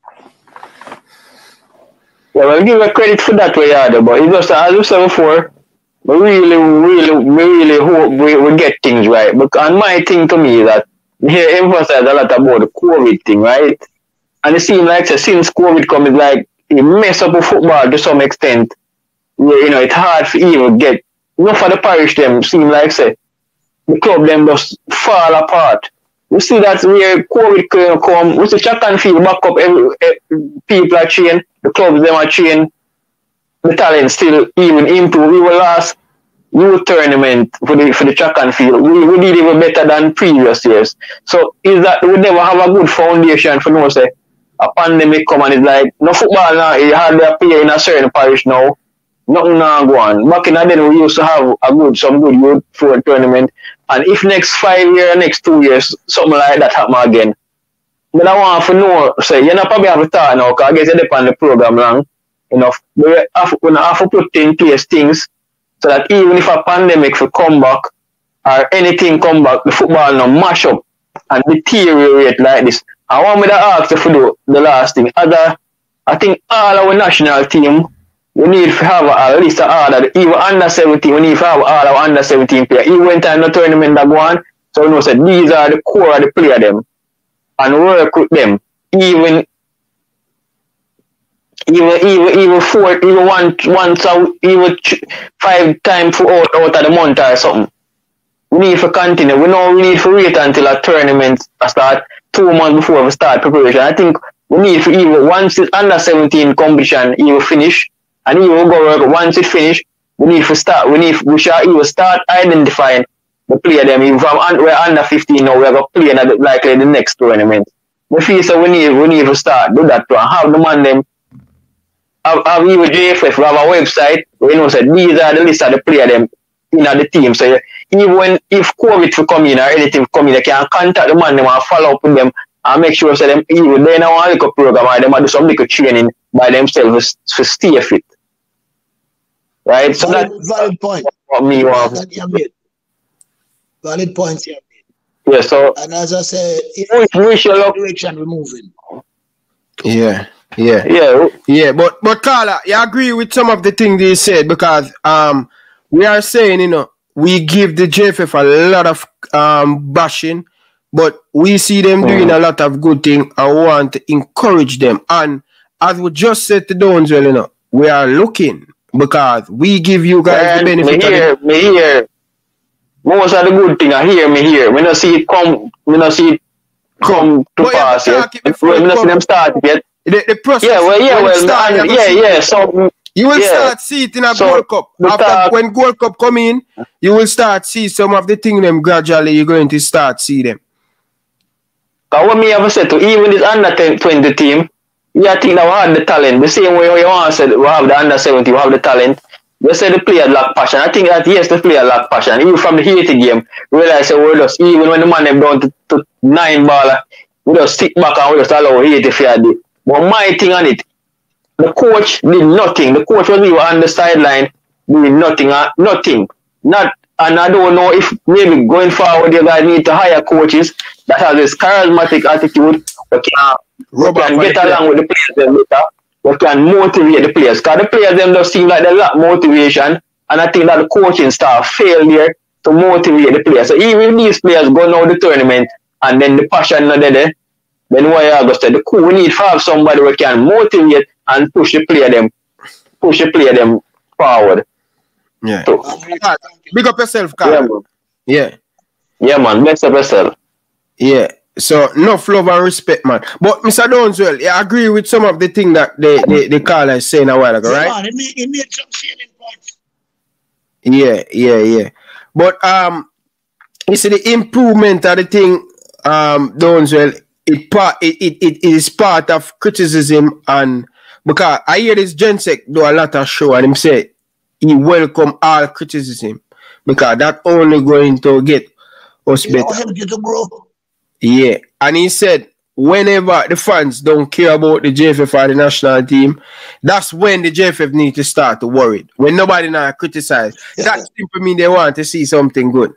Yeah, well, give a credit for that way, yeah, but it just as we said before, we really, really, we really hope we, we get things right. But and my thing to me is that here emphasize a lot about the COVID thing, right? And it seems like so since COVID comes, it's like it mess up with football to some extent. Where, you know, it's hard for even get enough for the parish them seem like say the club them just fall apart. We see that where COVID come, we see track and field back up, every, every people are trained, the clubs them are trained, the talent still even improve. We were last youth tournament for the for the track and field. We, we did even better than previous years. So is that we never have a good foundation for no say a pandemic come and it's like no football now, you hardly play in a certain parish now. nothing now go on. Back in the day, we used to have a good, some good youth for a tournament. And if next five years, next two years, something like that happen again, but I want to know, say, you know, probably have to talk now, because I guess it depends on the program long enough. We have, we have to put in place things so that even if a pandemic will come back or anything come back, the football now mash up and deteriorate like this. I want me to ask you to do the last thing. Other, I think all our national team, we need to have a list of all that, even under seventeen, we need to have all our under seventeen players. Even when time the tournament that go on, so we know that these are the core of the player them. And work with them, even, even, even, even four, even one, once, even five times for out, out of the month or something. We need to continue. We know we need to wait until a tournament start two months before we start preparation. I think we need to even once the under seventeen competition even finish, and even go work once it finish, we need to start. We need we shall even start identifying the player them even from we're under fifteen now. We're gonna play in the, likely the next tournament. We feel so we need we need to start do that to have the man them. Have, have even J F F, we have a website. We know that these are the list of the player them in the team. So even when if COVID will come in or anything come in, they can contact the man them and follow up with them and make sure so them even they now want a little program or them do some little training by themselves to stay fit. Right? So valid, that's valid point. What me want. That you made. Valid points you made. Yeah, so and as I say, if we, we shall look direction we're moving. Yeah. Yeah. Yeah. Yeah, but but Carla, you agree with some of the things they said because um we are saying, you know, we give the J F F a lot of um bashing, but we see them mm. doing a lot of good things and want to encourage them. And as we just said to Downswell, you know, we are looking because we give you guys and the benefit me here, of it. Me here. Most of the good thing I hear me here. We don't see it come we don't see it come to but pass yet. We don't see them start yet. The, the process, yeah, well, yeah, well, start, and, yeah, yeah. So you will yeah. start see it in a so, Gold Cup. After talk, when Gold Cup come in, you will start see some of the things them gradually. You're going to start see them. But what me ever said to even this under twenty team, we I think that we have the talent. The same way we want said we have the under seventy, we have the talent. They say the player lack passion. I think that yes, the player lack passion. Even from the Haiti game, realize that we just even when the man them down to, to nine baller, we just sit back and we just allow Haiti fair day. But my thing on it, the coach did nothing. The coach was even on the sideline doing nothing, uh, nothing. Not, and I don't know if maybe going forward you guys need to hire coaches that have this charismatic attitude, but can, we can get along with the players better. We can motivate the players. Because the players them just seem like they lack motivation, and I think that the coaching staff failed there to motivate the players. So even these players go now the tournament, and then the passion not there. Then why I go say the cool, we need to have somebody who can motivate and push the player them, push the player them forward. Yeah. So, big up yourself, Carl. Yeah, yeah. Yeah, man. Bless up yourself. Yeah. So enough love and respect, man. But Mister Downswell, yeah, I agree with some of the things that the the, the caller is saying a while ago, right? Yeah, man, it made, it made some salient points. Yeah, yeah, yeah. But um, you see the improvement of the thing, um, Downswell. It part it, it, it is part of criticism, and because I hear this Gensek do a lot of show and him say he welcome all criticism because that only going to get us better. Help you to grow. Yeah, and he said whenever the fans don't care about the J F F or the national team, that's when the J F F need to start to worry. When nobody now criticize, that simply mean they want to see something good.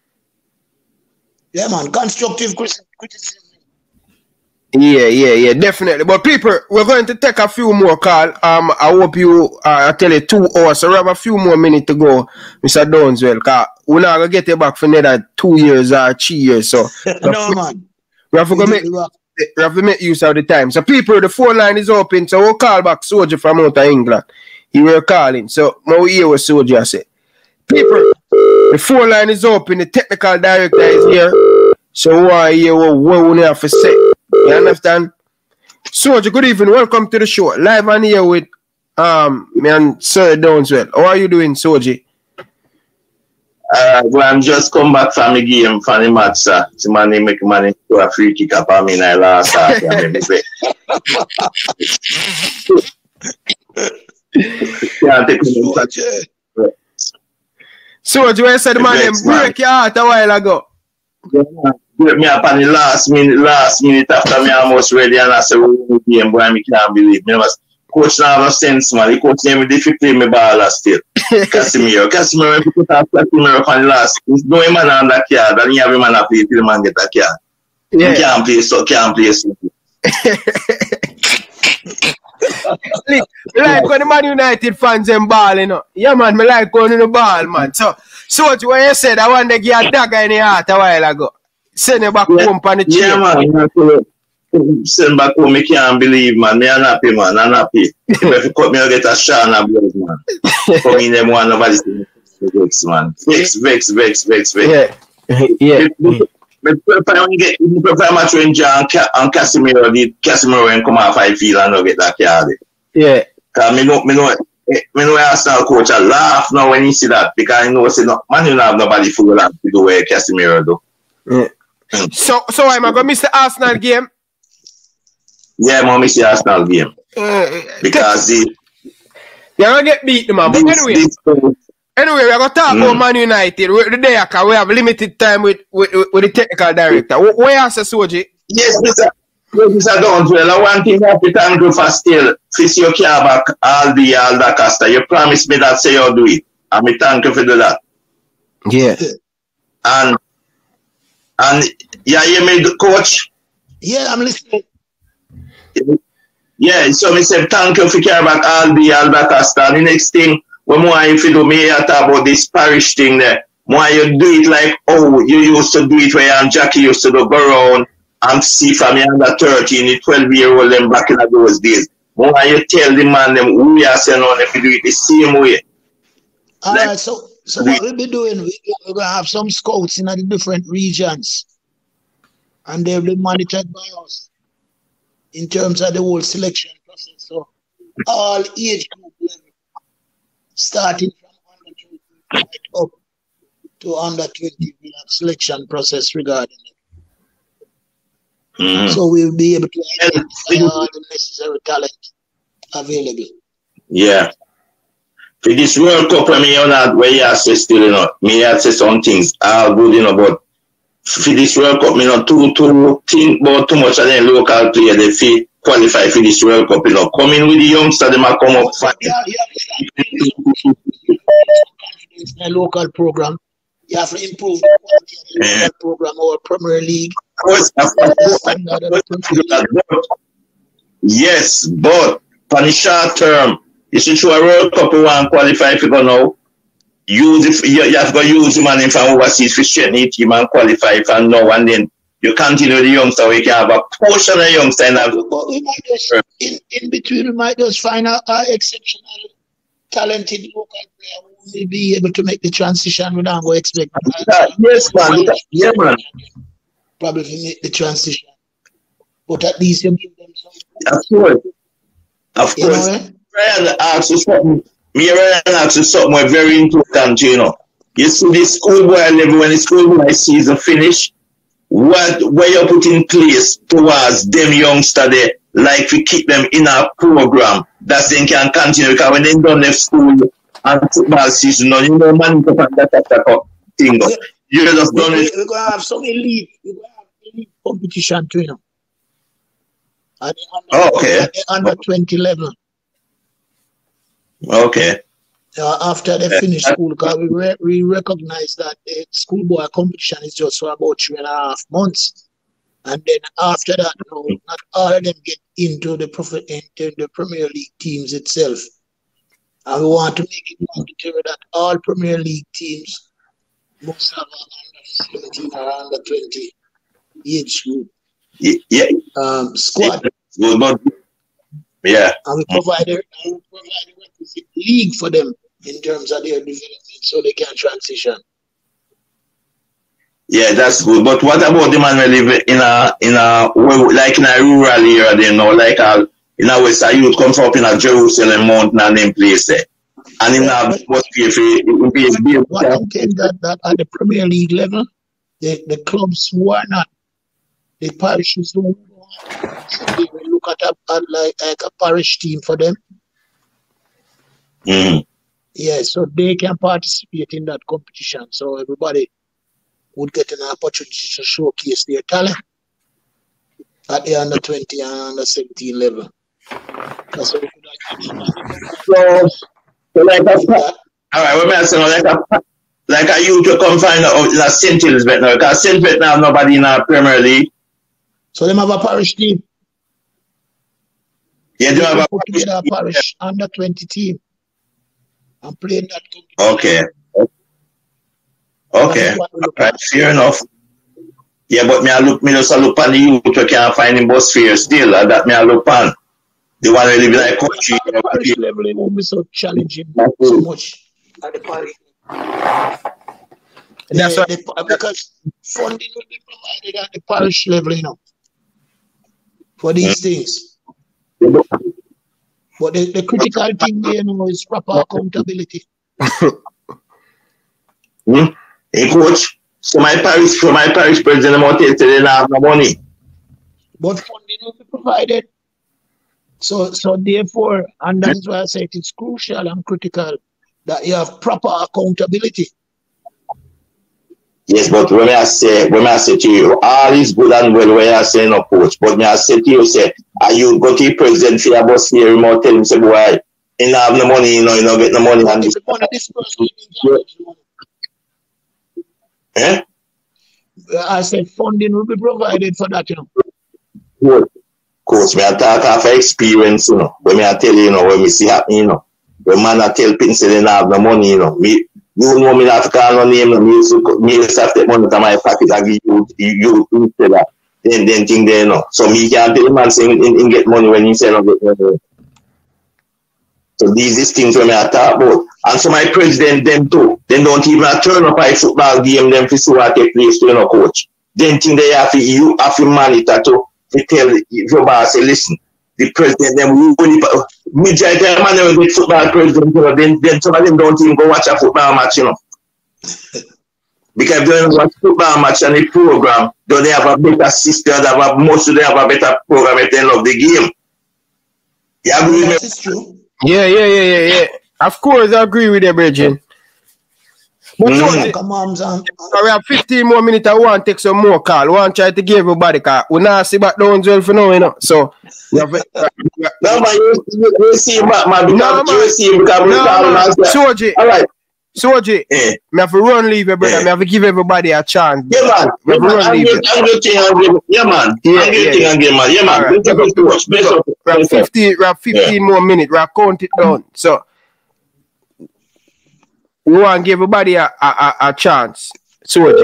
Yeah, man, constructive criticism. Yeah, yeah, yeah, definitely. But people, we're going to take a few more calls. Um, I hope you, uh, I tell you, two hours. So we have a few more minutes to go, Mister Downswell, because we're not going to get you back for another two years or three years. So no, man. We have, to make, we have to make use of the time. So people, the phone line is open. So we'll call back Soldier from out of England. He will calling. So now we hear what Soldier said. People, the phone line is open. The technical director is here. So we want to hear what we have to say. You understand? Soldier, good evening. Welcome to the show. Live on here with um me and Sir Downswell. How are you doing, Soldier? Uh, well, I'm just come back from the game from the match, sir. The man they make money to a free kick up on me in last half. Can't take it. So what you said, man, them break your heart a while ago. Yeah, break me up on the last minute, last minute after me almost ready, and I said, "Oh, game, boy, I can't believe me." Coach now have no sense, man. The coach name me if he play me ball still. Casemiro, Casemiro, if you put out Casemiro on the last, he's no man on that card, and he have him on a play till the man get a card. Yeah. He can't play so, can't play so. Like when the Man United fans them ball, you know. Yeah, man, me like going in the ball, man. So, so what you said, I want to give a dagger in the heart a while ago. Send you back yeah. home on the chair. Yeah, man. Send back home, I can't believe, man. Me I'm happy, man. I'm happy. If you cut me, I'll get a shot and a blood, man. Come in them one, nobody vex, man. Vex, vex, vex, vex, vex. Yeah. Yeah. I prefer when you get, you prefer match when John and Casemiro did Casemiro and come off five field and not get that card. Yeah. Because me know, me know, me know Arsenal coach I laugh now when you see that because I know say no, man, you don't have nobody full that to do where Casemiro do. Yeah. Mm. So, so am I going to miss the Arsenal game? Yeah, I'm miss the Arsenal game uh, because the you're gonna get beat, man. But anyway. This, Anyway, we're going to talk mm. about Man United. We're there because we have limited time with, with, with the technical director. Where else, Soji? Yes, Mister Yes, Mister Downswell. One thing I have to thank you for still. Fix your car back all the all the Costa. You promised me that, say you'll do it. And me thank you for do that. Yeah. And, and yeah, you made the coach? Yeah, I'm listening. Yeah, so me say thank you for care back all the all the Costa. And the next thing, when more if you do me talk about this parish thing there, more you do it like oh you used to do it where and Jackie used to go around and see from me under thirteen, the twelve year old them back in those days. More you tell the man them who we are saying on if you do it the same way. Alright, like, so so what we'll be doing, we're gonna have some scouts in the different regions and they'll be monitored by us in terms of the whole selection process. So all age group level. Starting from under twenty right up to under twenty, we have selection process regarding it. Mm-hmm. So we'll be able to identify all the necessary talent available. Yeah. For this World Cup, I mean, you're not where you say still, you know, me I say some things all good, you know, but for this World Cup, you know, too, too, think about too much of the local player, they feel qualify for this World Cup, you know. Coming with the youngsters, they might come up fast. Yeah, yeah. Confidence in a local program. You have to improve the quality of the yeah. local program or Premier League. Course, yes, but for the short term, you should show a World Cup you want to qualify if you go now. Use if you, you have to use the money from overseas for strengthening the team and qualify for now, and then you continue the youngster. We can have a portion of youngster. But we might just in, in between we might just find a, a exceptional talented local player who will be able to make the transition without go expect. Yeah, yes, man. Yeah, man. Probably make the transition. But at least you give them some. Of course. Of you course. Know, eh? Ryan asks you something. Me and Ryan asks you something very important, you know. You see the schoolboy level, when the schoolboy season finish, what where you put in place towards them youngsters there, like we keep them in our program, that they can continue, because when they don't have school and football season, you know, man, that thing. You just don't. We're going to have some elite, we're going to have elite competition too, you know. At the under, oh, okay. At the under twenty level. Okay. Uh, after they finish school, because we, re we recognize that the schoolboy competition is just for about three and a half months. And then after that, you know, not all of them get into the, prof into the Premier League teams itself. And we want to make it mandatory that all Premier League teams must have an under seventeen or under twenty age group. Yeah. Um, squad. Yeah. And we provide a, and we provide a requisite league for them in terms of their development so they can transition. Yeah, that's good. But what about the man who live in a in a like in a rural area, you know, like a in a West a youth comes up in a Jerusalem mountain and them place there. And in yeah, a what pay for it. What I'm saying that that at the Premier League level, the, the clubs who are not the parishes who they will look at a, at like, like a parish team for them. Mm. Yeah, so they can participate in that competition. So everybody would get an opportunity to showcase their talent at the under twenty and under seventeen level. That's what we so, so like a, all right, what may I say, like a, like a youth to come find out in a Saint Elizabeth now, because Saint Elizabeth now have nobody in our Premier League. So they have a parish team. Yeah, they, they have a put parish, together a parish yeah. under twenty team and playing that competition. Okay. Okay. Right, fair enough. Yeah, but me I look me just look on the youth who can't find in bus fare still, and that me I look on. The one really be like country. The parish level it won't be so challenging so much at the parish. That's yeah, the, because funding will be provided at the parish level, you know, for these mm-hmm. things. But the, the critical thing there, you know, is proper accountability. hmm? Hey, coach, so my parish, so my parish president about it, they don't have no money. But funding will be provided. So, so therefore, and that's why I say it is crucial and critical that you have proper accountability. Yes, but when I say, when I say to you, all is good and well when I say no coach, but when I say to you, say, are you go to the president for your bus here, you might tell him, say, boy, you don't have no money, you know, you don't get no money. And this, money, this person yeah. Eh? I said funding will be provided for that, you know. Good. Coach, me I talk of experience, you know. When me I tell you, you know, when we see happen, you know. When man I tell people say they don't have no money, you know. Me, you know me not to call no name, me used to, me used to have to take money to my pocket and give you, you, you say that. Then, then thing there, you know. So me can't tell the man saying in, in get money when he say no get money. So these is things when I talk about. And so my president, them too, they don't even turn up a football game, them to see what take place to, you know, coach. Then think they have to, you have to monitor to, to tell your boss, say, listen, the president, them, majority of man never get football president, you know, then, then some of them don't even go watch a football match, you know. Because they don't watch football match and the program, don't they have a better system, they have a, most of them have a better program at the end of the game. You agree with me? That is true. Yeah, yeah, yeah, yeah, yeah. Of course, I agree with you, Bridget. But mm. Come on, son. We have fifteen more minutes. I want to take some more call. I want to try to give everybody call. We not see back Downswell for now, you know. So, we have, uh, no, man, you, you, you see him back, man. No, man. You see him because no, man. Soji. All right. Soji, yeah. Me have to run leave, brother. Yeah. Me have to give everybody a chance. Yeah, man. Me have to run leave. Yeah, man. Yeah, yeah, yeah. Game, man. Yeah, man. Right. We have, we have fifteen, we have fifteen yeah. more minutes. We have count it down. So, we want to give everybody a, a, a, a chance. Soji.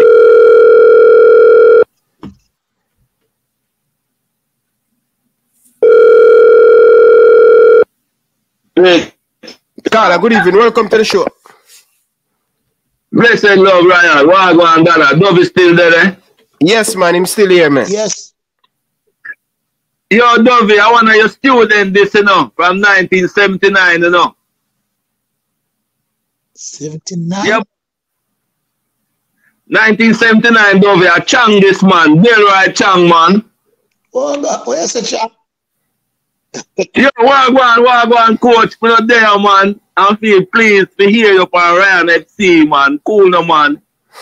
Hey. Carla, good evening. Welcome to the show. Blessed love, Ryan. Wagwan Dada. Dove is still there, eh? Yes, man. I'm still here, man. Yes. Yo, Dovey, I want to your student this, you know, from nineteen seventy-nine, you know. seventy-nine? Yep. nineteen seventy-nine, Dovey. I Chang this man. Delroy Chang, man. Oh, God. Where's the Chang? Yo, Wagwan, Wagwan, coach. For the day, man. I feel pleased to hear you on Ryan F C, man. Cool, no, man.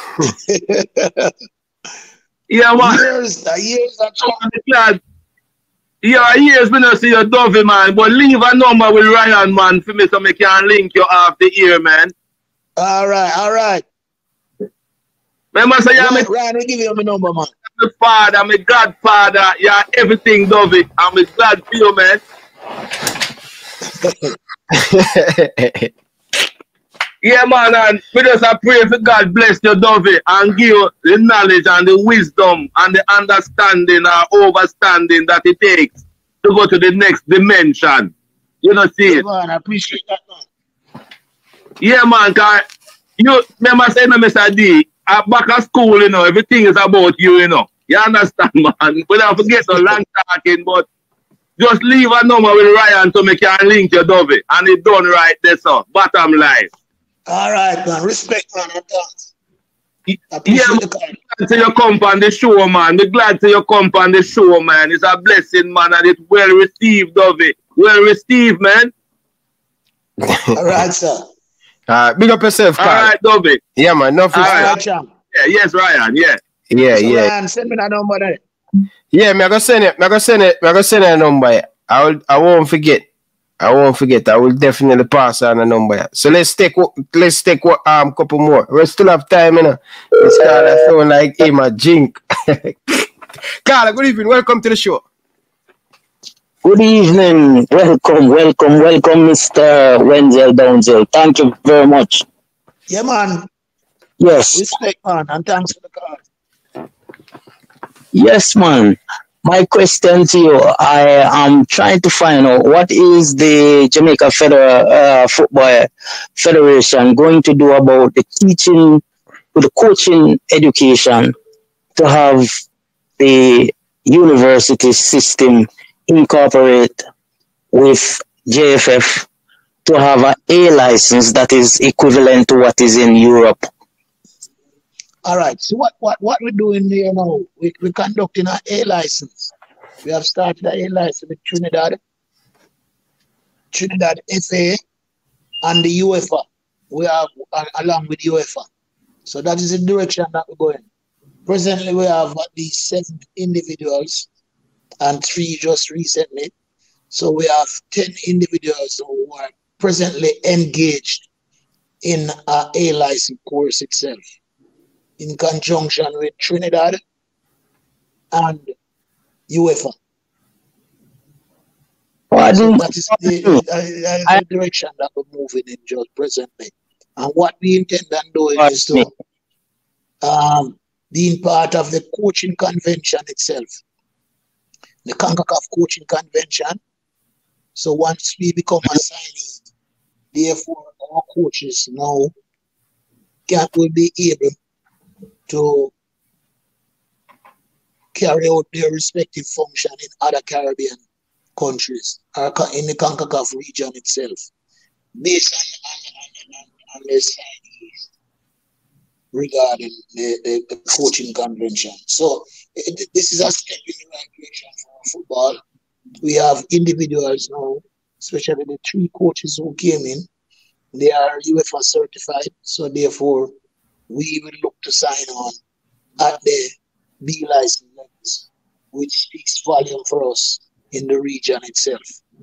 Yeah, man. Years, years, glad. Yeah, years we don't see your Dovey, man. But leave a number with Ryan, man, for me so I can link you off the ear, man. All right, all right. Remember, say, yeah, Ryan, Ryan, I give you my number, man. I'm my father, I'm my godfather. Yeah, everything, Dovey. I'm glad for you, man. Yeah, man, and we just pray for God bless you, Dovey, and give you the knowledge and the wisdom and the understanding or overstanding that it takes to go to the next dimension. You know, see it? Yeah, man, I appreciate that, man. Yeah, man, because you remember saying to Mister D, at back at school, you know, everything is about you, you know. You understand, man? We don't forget so long talking, but just leave a number with Ryan so we can link your Dovey. And it's done right there, so bottom line. All right, man. Respect, man. I yeah, man. Glad to you come on the show, man. We're glad to you come on the show, man. It's a blessing, man, and it's well received, Dovey. Well received, man. All right, sir. Uh, big up yourself, Carl. All right, Dobby. Yeah, man. Enough All is right, Right, champ. Yeah, yes, Ryan. Yeah. Yeah, So, yeah. Ryan, send me that number there. Yeah, me I go send it. Me I go send it. Me I go send a number. I will. I won't forget. I won't forget. I will definitely pass on a number. So let's take. Let's take what um couple more. We still have time, you know. This Carla sound like him a jink. Carla, good evening. Welcome to the show. Good evening. Welcome, welcome, welcome, Mister Wendell Downswell. Thank you very much. Yeah, man. Yes. Respect, man, and thanks for the call. Yes, man. My question to you, I am trying to find out what is the Jamaica Federal uh, Football Federation going to do about the teaching, the coaching education to have the university system incorporate with J F F to have an A license that is equivalent to what is in Europe. All right. So what what what we're doing here now? We we're conducting an A license. We have started an A license with Trinidad, Trinidad F A, and the UEFA. We have uh, along with UEFA. So that is the direction that we're going. Presently, we have at least seven individuals and three just recently. So we have ten individuals who are presently engaged in an A license course itself, in conjunction with Trinidad and UEFA. Well, So that is the, uh, uh, the direction that we're moving in just presently. And what we intend on doing is to um, being part of the coaching convention itself, the CONCACAF coaching convention. So once we become a signee, therefore our coaches now can will be able to carry out their respective function in other Caribbean countries or in the CONCACAF region itself, based on, on, on, on their signees regarding the, the, the coaching convention. So it, this is a step in the right direction for football. We have individuals now, especially the three coaches who came in. They are UEFA certified, so therefore we will look to sign on at the B license levels, which speaks volume for us in the region itself.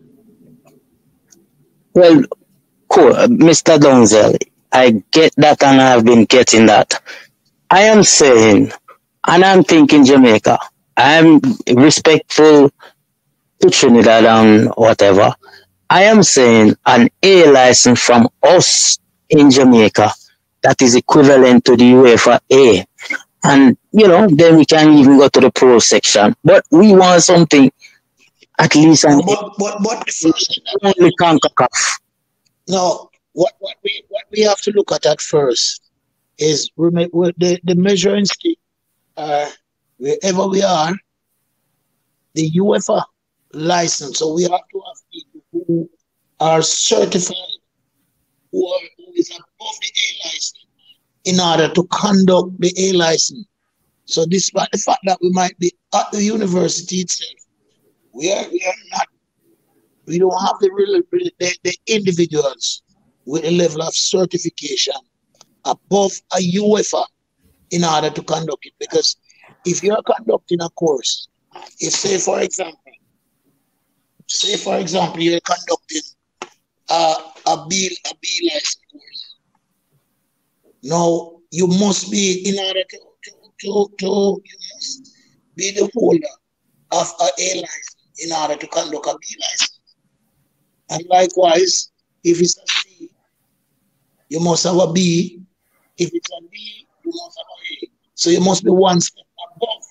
Well, cool, Mister Downswell, I get that and I've been getting that. I am saying, and I'm thinking Jamaica, I'm respectful to Trinidad and whatever. I am saying an A license from us in Jamaica that is equivalent to the UEFA A. And, you know, then we can even go to the pro section. But we want something at least an but, but, but the first only CONCACAF. No, what, what we what we have to look at at first is remember the, the measuring stick, uh, wherever we are, the UEFA license. So we have to have people who are certified, who are who is above the A license, in order to conduct the A license. So despite the fact that we might be at the university itself, we are we are not, we don't have the real the, the individuals with a level of certification above a UEFA in order to conduct it. Because if you're conducting a course, if say for example, say for example you're conducting a a B a B license course. Now you must be in order to to to, to you must be the holder of a A license in order to conduct a B license. And likewise, if it's a C, you must have a B. If it's a B, you must have a A. So you must be one step above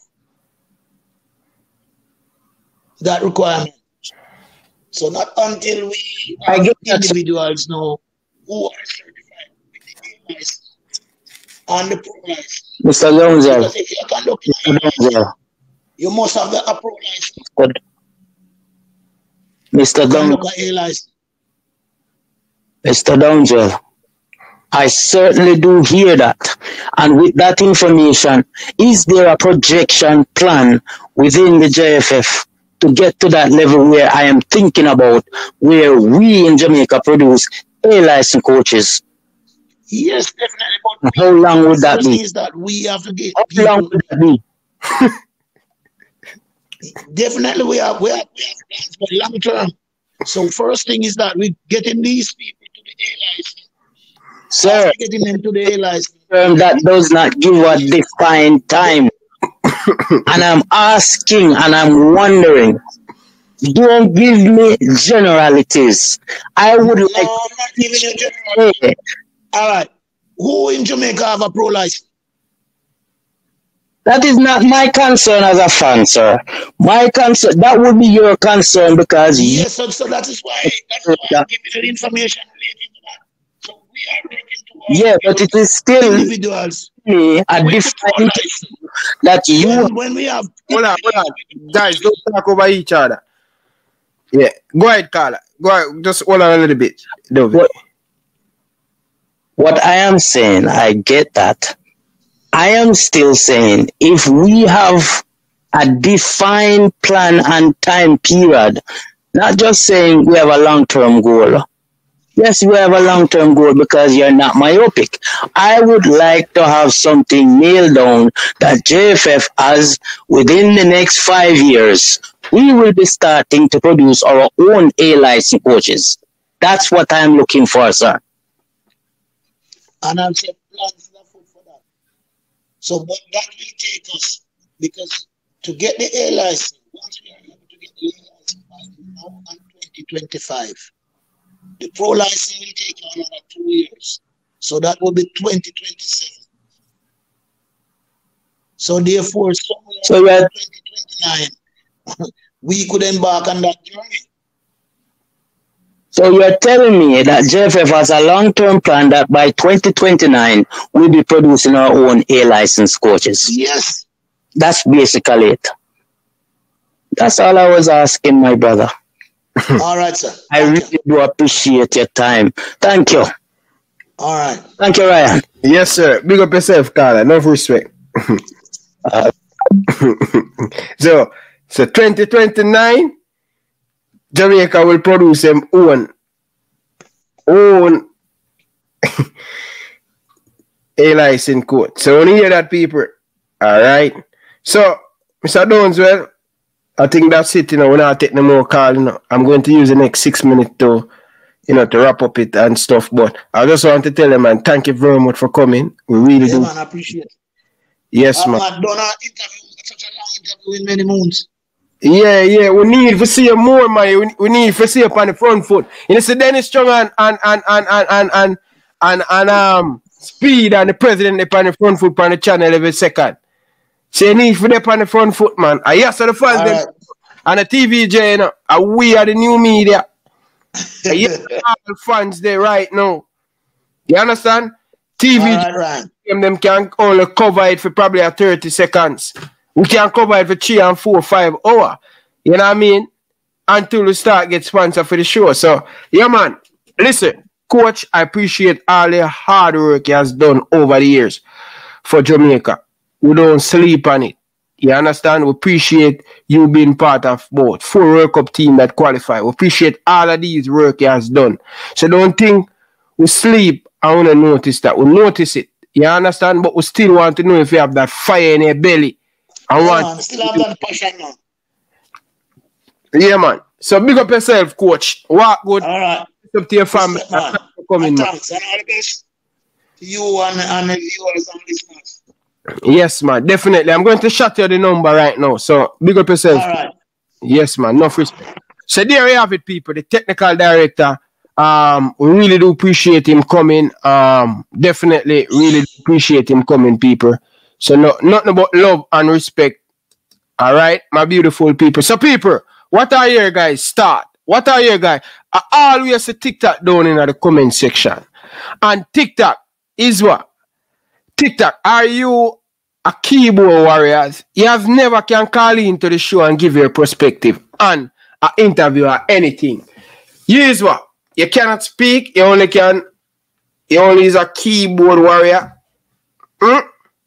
that requirement. So not until we have individuals now who are certified with the A license and the pro license. Mister Downswell. Because if you're conducting a license, you must have the pro license. Good. Mister Downswell. Mister Downswell, I certainly do hear that. And with that information, is there a projection plan within the J F F to get to that level where I am thinking about, where we in Jamaica produce A license coaches? Yes, definitely. But how long would that be? Is that we have to get how people, long would that be? Definitely, we have we have, we have plans for long term. So first thing is that we getting these people to the A license. Sir, getting them to the A license. That does not give a defined time. And I'm asking and I'm wondering. Don't give me generalities. I would no, like. I'm not giving you generalities. All right. Who in Jamaica have a pro license? That is not my concern as a fan, sir. My concern, that would be your concern because yes, so, so that is why that's why I'm giving you the information related to that. So we are making to yeah, but it is still individuals. Me, a different that you when, when we have hold on, hold on. Guys, don't talk over each other. Yeah, go ahead, Carla. Go ahead. Just hold on a little bit. What, what I am saying, I get that. I am still saying if we have a defined plan and time period, not just saying we have a long-term goal. Yes, we have a long-term goal because you're not myopic. I would like to have something nailed down that J F F has within the next five years. We will be starting to produce our own A-license coaches. That's what I'm looking for, sir. And I've said plans for that. So, but that will take us, because to get the A license, once we are able to get the A license by now and twenty twenty-five, the pro license will take another two years. So that will be twenty twenty-seven. So therefore, somewhere so in twenty twenty-nine, we could embark on that journey. So you're telling me that J F F has a long-term plan that by twenty twenty-nine, we'll be producing our own A-license coaches? Yes. That's basically it. That's all I was asking, my brother. All right, sir. I Thank really you. do appreciate your time. Thank you. All right. Thank you, Ryan. Yes, sir. Big up yourself, Carla. Enough respect. uh, so, so twenty twenty-nine, Jamaica will produce them own, own A-license code. So when you hear that, people, all right. So, Mister Downswell, I think that's it. You know, we're not taking no more call. You know, I'm going to use the next six minutes to, you know, to wrap up it and stuff. But I just want to tell them, man, thank you very much for coming. We really yeah, do. Man, I appreciate it. Yes, I've man. not done an interview, such a long interview in many months. Yeah, yeah, we need to see you more, man. We, we need to see you on the front foot. You know, see Dennis Strong and and and and and and and, and, and um Speed and the president up on the front foot on the channel every second. So you need for them on the front foot, man. I yes, so the fans them Right. and the T V J, you know, and we are the new media. Yes, all the fans there right now. You understand? T V J, All right, Ryan. them, them can only cover it for probably a thirty seconds. We can cover it for three and four, five hours. You know what I mean? Until we start get sponsored for the show. So, yeah, man. Listen, coach, I appreciate all the hard work he has done over the years for Jamaica. We don't sleep on it. You understand? We appreciate you being part of both full World Cup team that qualify. We appreciate all of these work he has done. So don't think we sleep and we don't notice that. We notice it. You understand? But we still want to know if you have that fire in your belly. I Yeah, want man, still have that passion now. Yeah, man. So big up yourself, coach. Walk good. All right. Up to your family. Respect, man. For coming, And man. thanks. And all the best to you and, and the viewers and listeners. Yes, man. Definitely. I'm going to shut you the number right now. So big up yourself. All right. Yes, man. Enough respect. So there you have it, people. The technical director. Um, we really do appreciate him coming. Um, definitely really do appreciate him coming, people. So no, nothing but love and respect. All right, my beautiful people. So people, what are your guys? Start. What are your guys? I always say TikTok down in the comment section. And TikTok is what? TikTok, are you a keyboard warriors? You have never can call into the show and give your perspective on an interview or anything. You is what? You cannot speak. You only can. You only is a keyboard warrior. Hmm?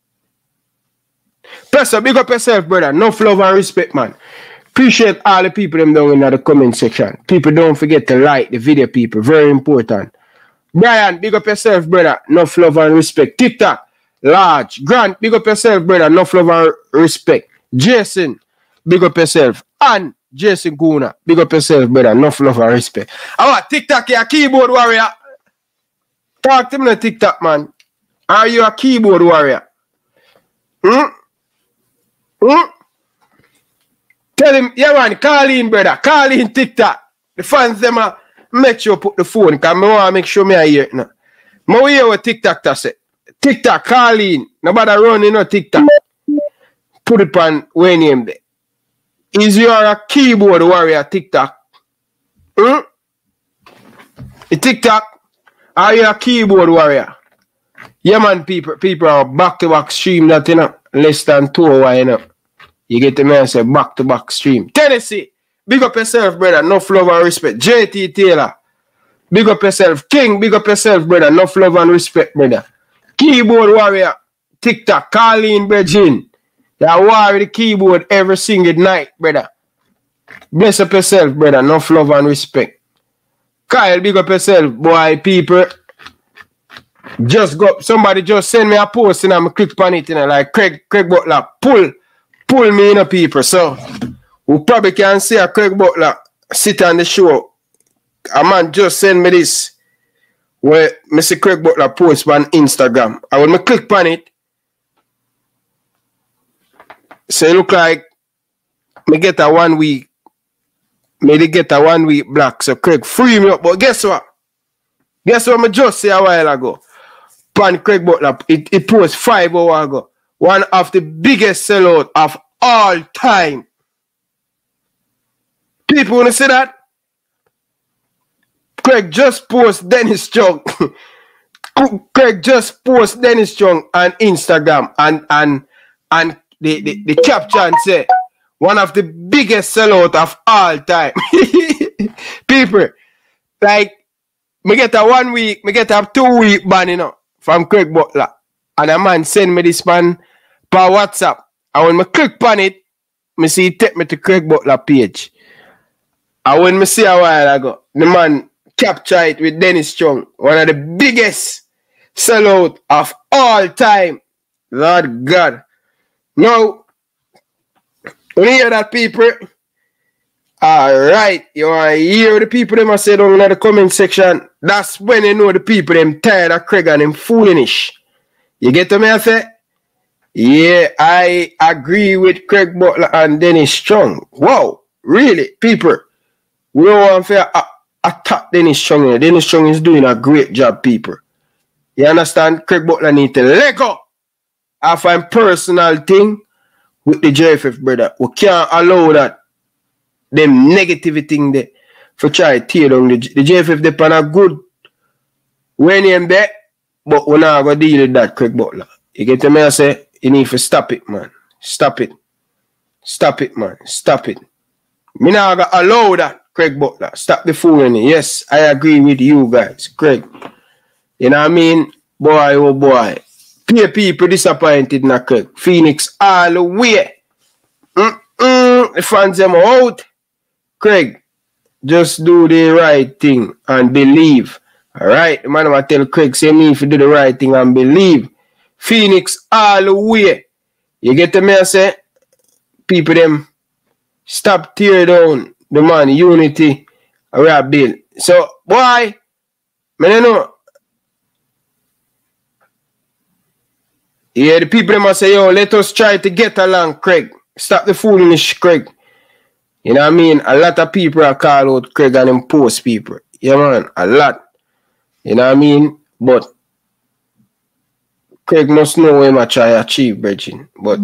Press up, big up yourself, brother. Enough love and respect, man. Appreciate all the people them down in the comment section. People don't forget to like the video, people. Very important. Brian, big up yourself, brother. Enough love and respect. TikTok, large. Grant, big up yourself, brother. Enough love and respect. Jason, big up yourself. And Jason Guna, big up yourself, brother. Enough love and respect. Our TikTok, you a keyboard warrior. Talk to me on TikTok, man. Are you a keyboard warrior? Hmm? Hmm? Tell him, yeah, man, call in, brother. Call in TikTok. The fans, them, uh, make sure put the phone, because I want to make sure me I hear it now. I hear what TikTok to say. TikTok, call in. Nobody running no TikTok. Put it on when name there. Is you a keyboard warrior TikTok? Hmm? The TikTok? Are you a keyboard warrior? Yeah, man, people, people are back to back stream that, you know, less than two hours, you know. You get the man say back to back stream. Tennessee, big up yourself, brother. Enough love and respect. J T Taylor, big up yourself. King, big up yourself, brother. Enough love and respect, brother. Keyboard warrior, TikTok, Colleen Bridgin. You war the keyboard every single night, brother. Bless up yourself, brother. Enough love and respect. Kyle, big up yourself, boy, people. Just go, somebody just send me a post and I'm click on it, you know, like Craig, Craig Butler, pull, pull me in, you know, people. So, we probably can see a Craig Butler sit on the show. A man just send me this, where Mister Craig Butler post on Instagram. And when I click on it, so it look like me get a one week, me get a one week black. So Craig, free me up. But guess what? Guess what I just say a while ago? Pan Craig Butler, it, it post five hours ago. One of the biggest sellout of all time. People wanna see that? Craig just post Dennis Chung. Craig just post Dennis Chung on Instagram and and and the, the, the caption and say one of the biggest sellout of all time. People, like, me get a one week, me get a two week ban, you know, from Craig Butler. And a man send me this man per WhatsApp. And when me click on it, me see it take me to Craig Butler page. And when me see a while ago, the man capture it with Dennis Chung, one of the biggest sellout of all time. Lord God. Now, when you hear that, people, alright, you want to hear the people them say down in the comment section. That's when you know the people them tired of Craig and them foolish. You get to me, I say? Yeah, I agree with Craig Butler and Dennis Chung. Wow, really, people? We don't want to uh, attack Dennis Chung. You know. Dennis Chung is doing a great job, people. You understand? Craig Butler need to let go of a personal thing with the J F F, brother. We can't allow that. Them negativity thing there for try to tear down the, the J F F. They on a good when him there, but we're not going to deal with that, Craig Butler. You get to me, I say, you need to stop it, man. Stop it. Stop it, man. Stop it. Me not going to allow that, Craig Butler. Stop the fooling. Yes, I agree with you guys, Craig. You know what I mean? Boy, oh boy. Pay people disappointed in Craig. Phoenix all the way. Mm-mm. The fans them out. Craig, just do the right thing and believe. Alright? The man I tell Craig, say me if you do the right thing and believe. Phoenix all the way. You get to me, I say? People them stop tear down the man unity we are built. So, boy, I don't know. Yeah, the people them say, yo, let us try to get along, Craig. Stop the foolishness, Craig. You know what I mean? A lot of people are call out Craig and them post people. Yeah, man, a lot. You know what I mean? But Craig must know what I try to achieve, Bridging. But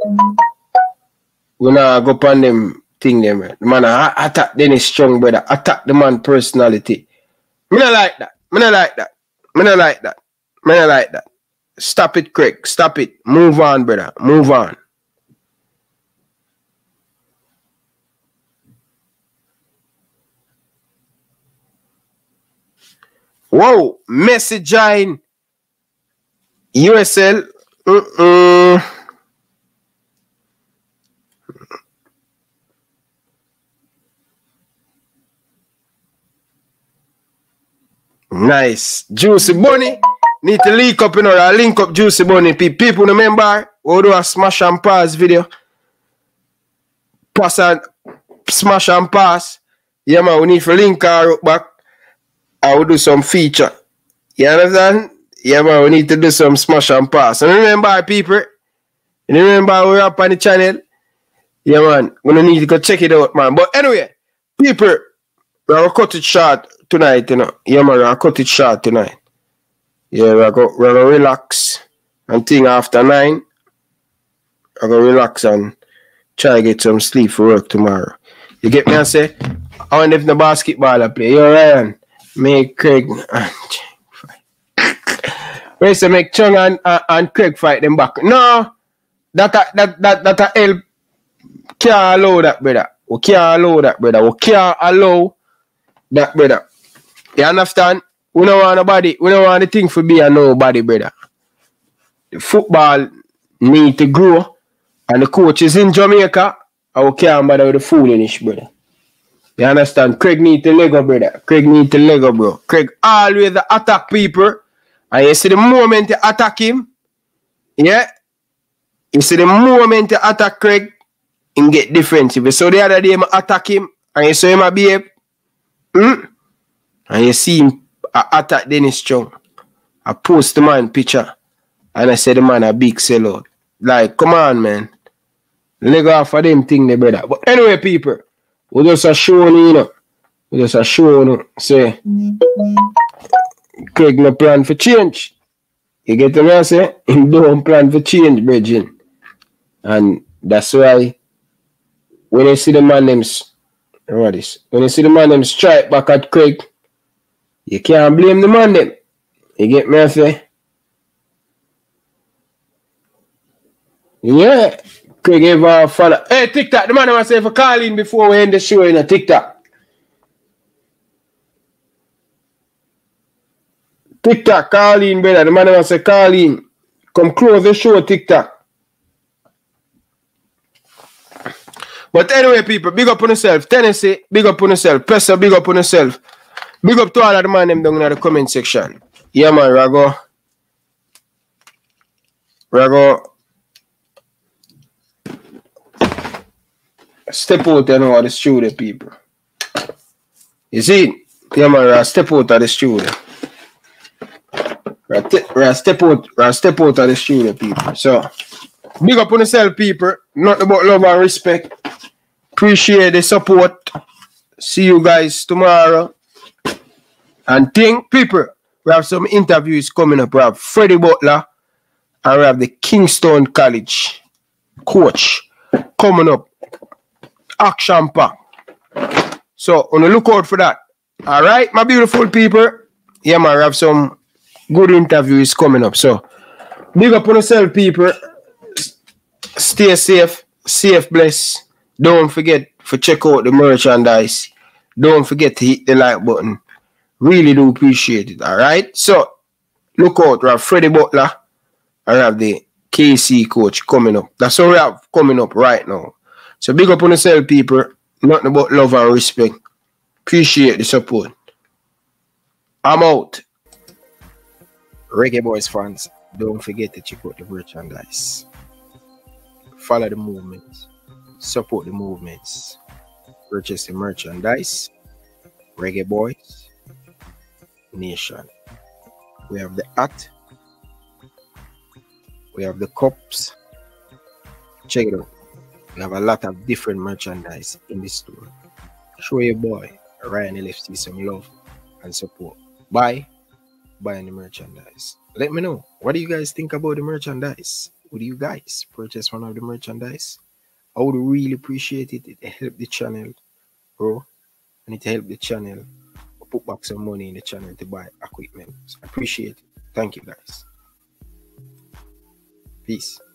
we not go upon them thing them. The man attack Dennis Strong, brother. Attack the man personality. Me not like that. Me not like that. Me not like that. Me not like that. Stop it, Craig. Stop it. Move on, brother. Move on. Whoa, Messi join U S L. Mm-mm. Nice. Juicy Bunny. Need to link up, you know, I link up Juicy Bunny. People remember, we do a smash and pass video. Pass and smash and pass. Yeah, man, we need to link her up back. I will do some feature. You understand? Yeah, man, we need to do some smash and pass. And remember, people, you remember we're up on the channel? Yeah, man, we don't need to go check it out, man. But anyway, people, we're going to cut it short tonight, you know. Yeah, man, we're going to cut it short tonight. Yeah, we're going to relax and think after nine. I'm going to relax and try to get some sleep for work tomorrow. You get me? I say, I wonder if the basketball I play. Yo, Ryan, make Craig we say make Chung and, uh, and Craig fight them back. No, that that that that a help can't allow that, brother. We can't allow that, brother. We can't allow that, brother. You understand? We don't want nobody. We don't want the thing for be a nobody, brother. The football need to grow, and the coach is in Jamaica. And we can't bother with the foolishness, brother. You understand? Craig need to Lego, brother. Craig need to Lego, bro. Craig always attack people. And you see the moment you attack him, yeah, you see the moment you attack Craig, and get defensive. So the other day I attack him, and you saw him behave, mm? And you see him I attack Dennis Chung. I post the man picture, and I say the man a big sellout. Like, come on, man. Leg off of them thing, the brother. But anyway, people, we just a show, you know. We just a show, you know. Say, Craig no plan for change. You get what I say? He don't plan for change, brethren. And that's why when you see the man names, what is? When you see the man names strike back at Craig, you can't blame the man them. You get me I say? Yeah. Craig ever follow. Hey, TikTok, the man I say for calling before we end the show in a TikTok. TikTok, call in, brother. The man wants to call in. Come close the show, TikTok. But anyway, people, big up on yourself. Tennessee, big up on yourself. Pesa, big up on yourself. Big up to all of the man them down in the comment section. Yeah, man, Rago. Rago. Step out and over the studio, people. You see? Yeah, man, Rago, step out of the studio. Right, step out, right, step out of the studio, people. So, big up on yourself, people. Nothing about love and respect. Appreciate the support. See you guys tomorrow. And think, people, we have some interviews coming up. We have Freddie Butler and we have the Kingston College coach coming up. Action pack. So, on the lookout for that. All right, my beautiful people. Yeah, man, we have some good interviews coming up. So, big up on yourself, people. Stay safe. Safe, bless. Don't forget to check out the merchandise. Don't forget to hit the like button. Really do appreciate it. All right. So, look out. We have Freddie Butler. And we have the K C coach coming up. That's all we have coming up right now. So, big up on yourself, people. Nothing but love and respect. Appreciate the support. I'm out. Reggae Boyz fans, don't forget to check out the merchandise. Follow the movements. Support the movements. Purchase the merchandise. Reggae Boyz Nation. We have the hat. We have the cups. Check it out. We have a lot of different merchandise in the store. Show your boy Ryan L F C some love and support. Bye. Buying the merchandise. Let me know. What do you guys think about the merchandise? Would you guys purchase one of the merchandise? I would really appreciate it. It help the channel grow. And it help the channel put back some money in the channel to buy equipment. So I appreciate it. Thank you guys. Peace.